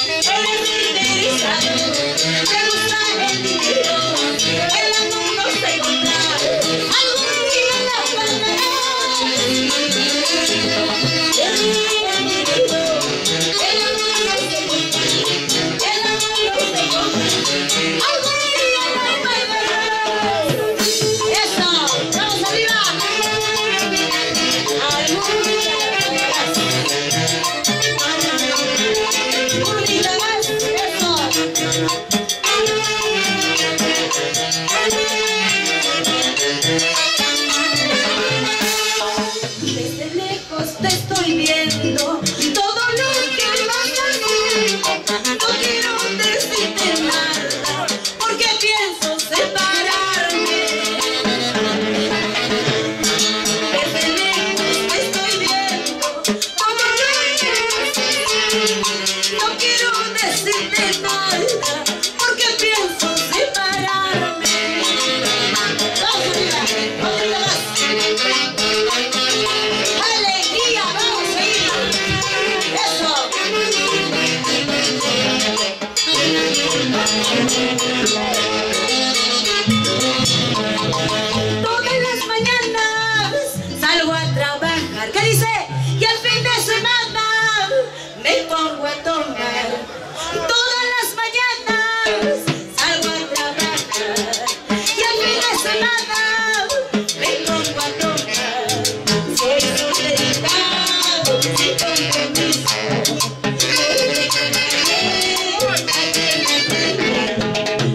eres interesado, te gusta el dinero, el amor no se encuentra, algún día la pagarás. El dinero, el amor no se encuentra, el amor no se encuentra, algún día la pagarás. Eso, vamos arriba. Algún día la pagarás. Bonita más, eso. Desde lejos te estoy viendo, todo lo que vas haciendo, no quiero decirte nada, porque pienso separarme. Desde lejos te estoy viendo, todo lo que vas haciendo, no quiero decirte nada, porque pienso separarme. Vamos arriba, otra más. Alegría, vamos arriba. Eso. Todas las mañanas salgo a trabajar. ¿Qué dice? Y al fin de semana me pongo a tomar. Todas las mañanas salgo a trabajar. Y al fin de semana me pongo a tomar. Soy solitario, sin compromiso. No te contaré a quien me tengo.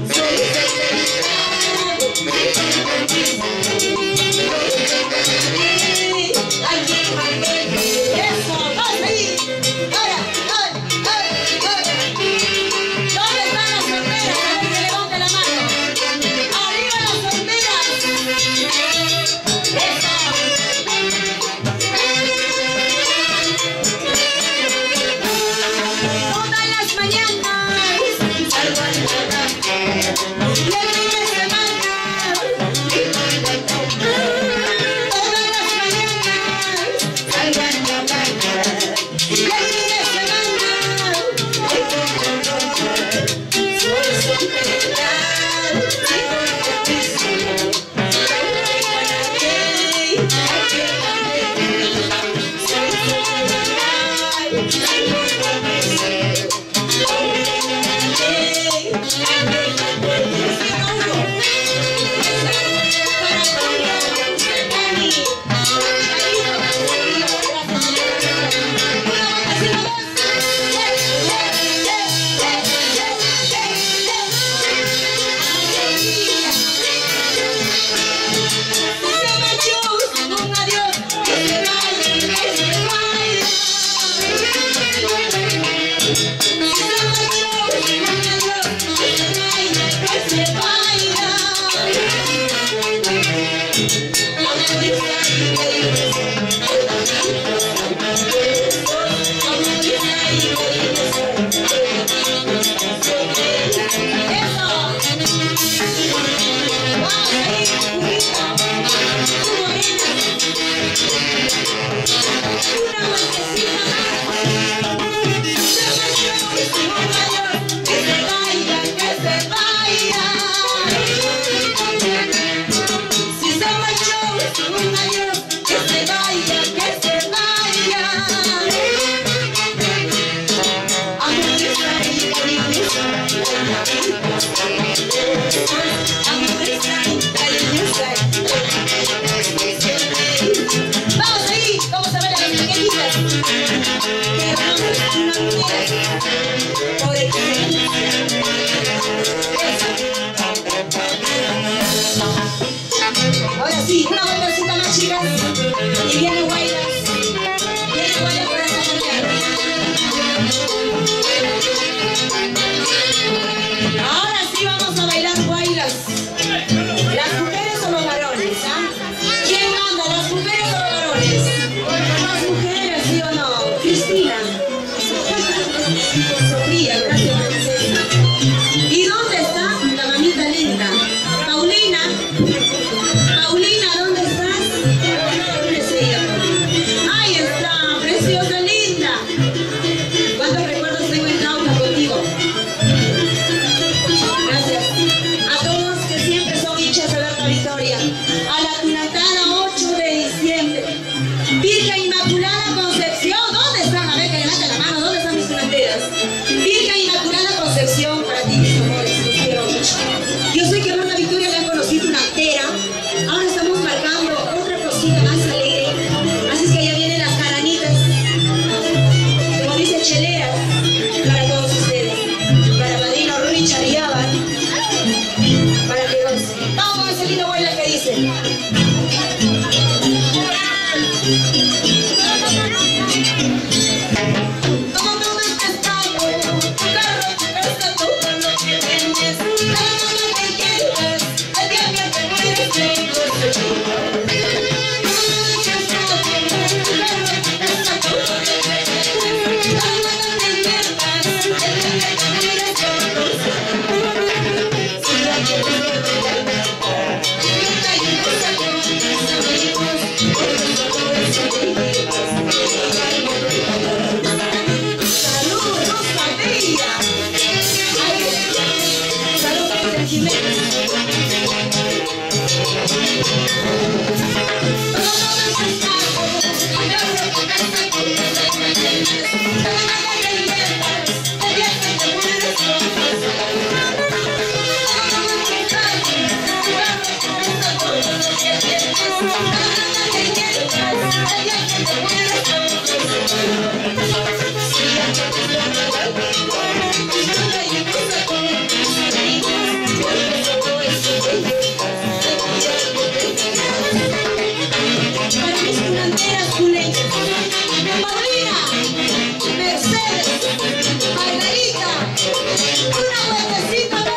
vueltecita más.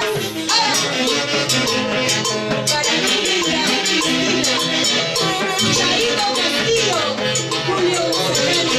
Para mi linda Cristina, Charito Castillo, Julio Serrano.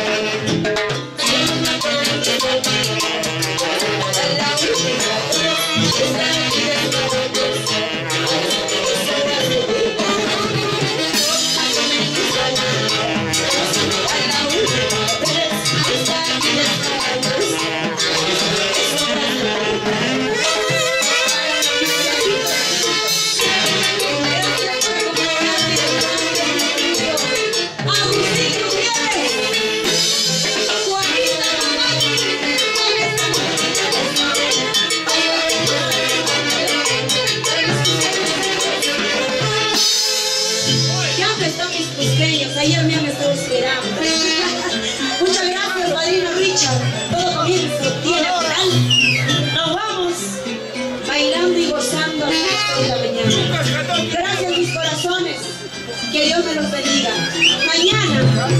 Ayer me han estado esperando. Muchas gracias, padrino Richard. Todo comienzo tiene final. Nos vamos bailando y gozando a las ocho de la mañana. Gracias, mis corazones. Que Dios me los bendiga. Mañana.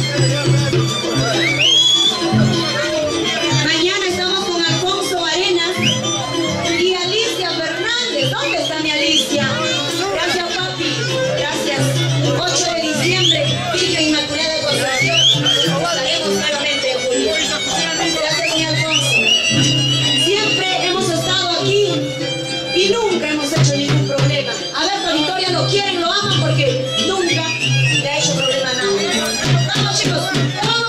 Mañana estamos con Alfonso Arenas y Alicia Fernández. ¿Dónde está mi Alicia? Gracias, papi. Gracias. ocho de diciembre. Virgen Inmaculada de Concepción, estaremos nuevamente en julio. Gracias, mi Alfonso. Siempre hemos estado aquí y nunca hemos hecho ningún problema. A ver, por Victoria lo quieren, lo aman porque nunca le ha hecho problema a nadie. Vamos, chicos. Vamos.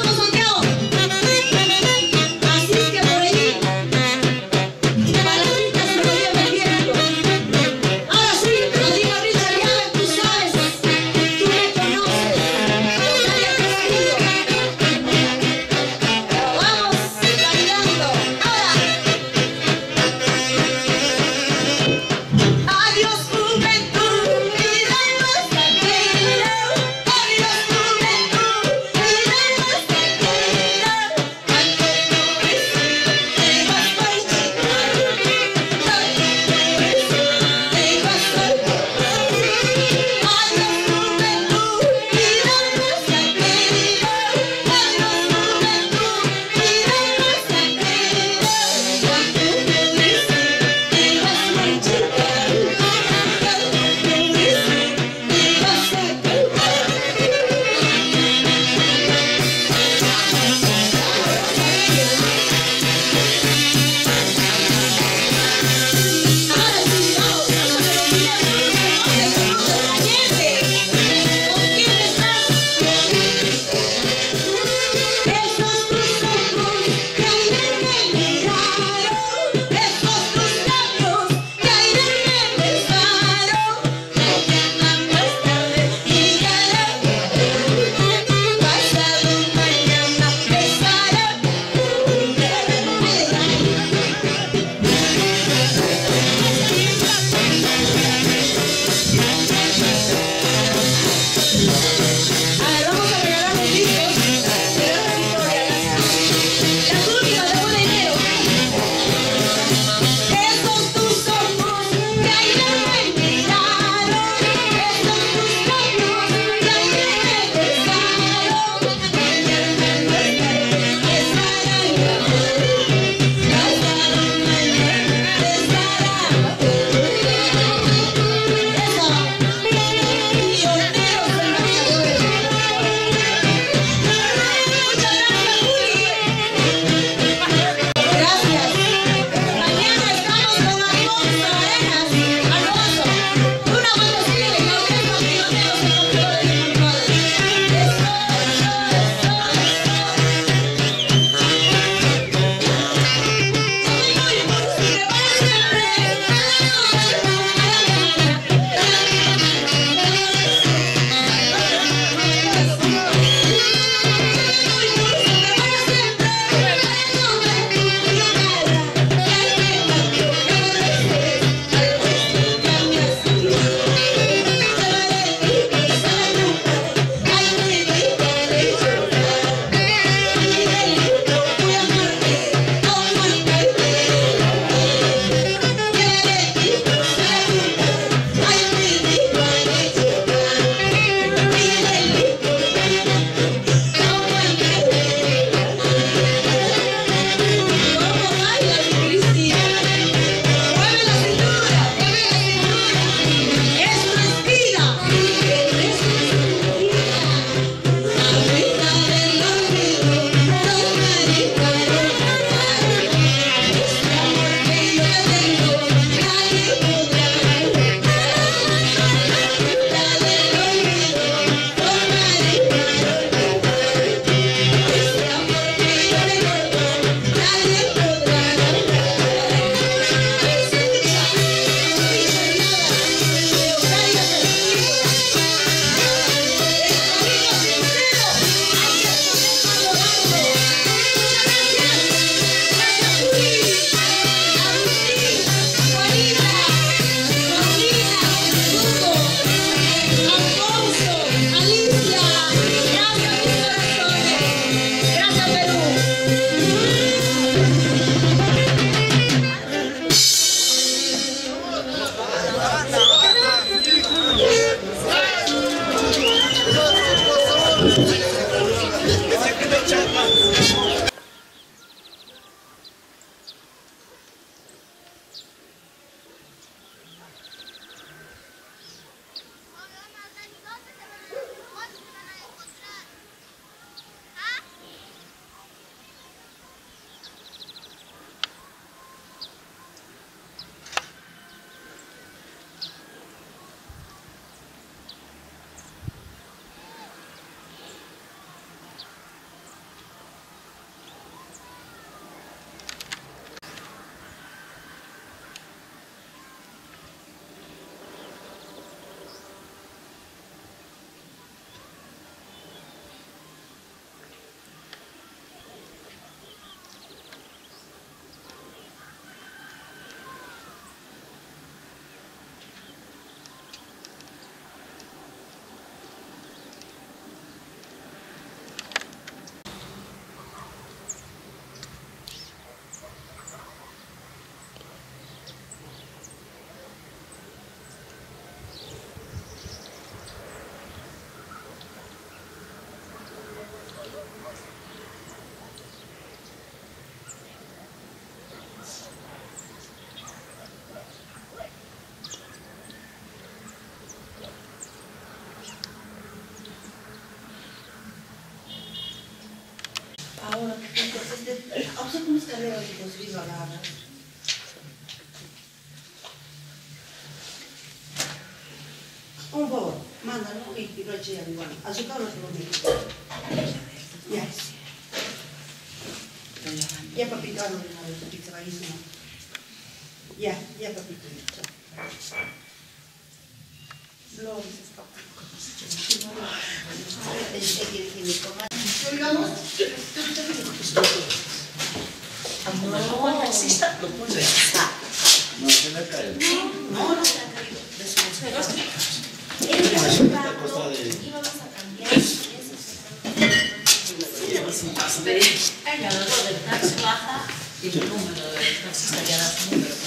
usted con escalera que construido a la... Un favor, mándalo y lo eché a mi mano. A su cabra se lo meto. Ya. Ya, papito, ah, no, no, papito, ahí no. Ya, ya, papito. Lo se escapa. Pensé que mi comadre. Oigamos. Cuando no taxista, lo puedes besar. No, se me cae. No, no se le ha caído. De su mujer. El ganador del taxi baja y el número del taxista ya da su número.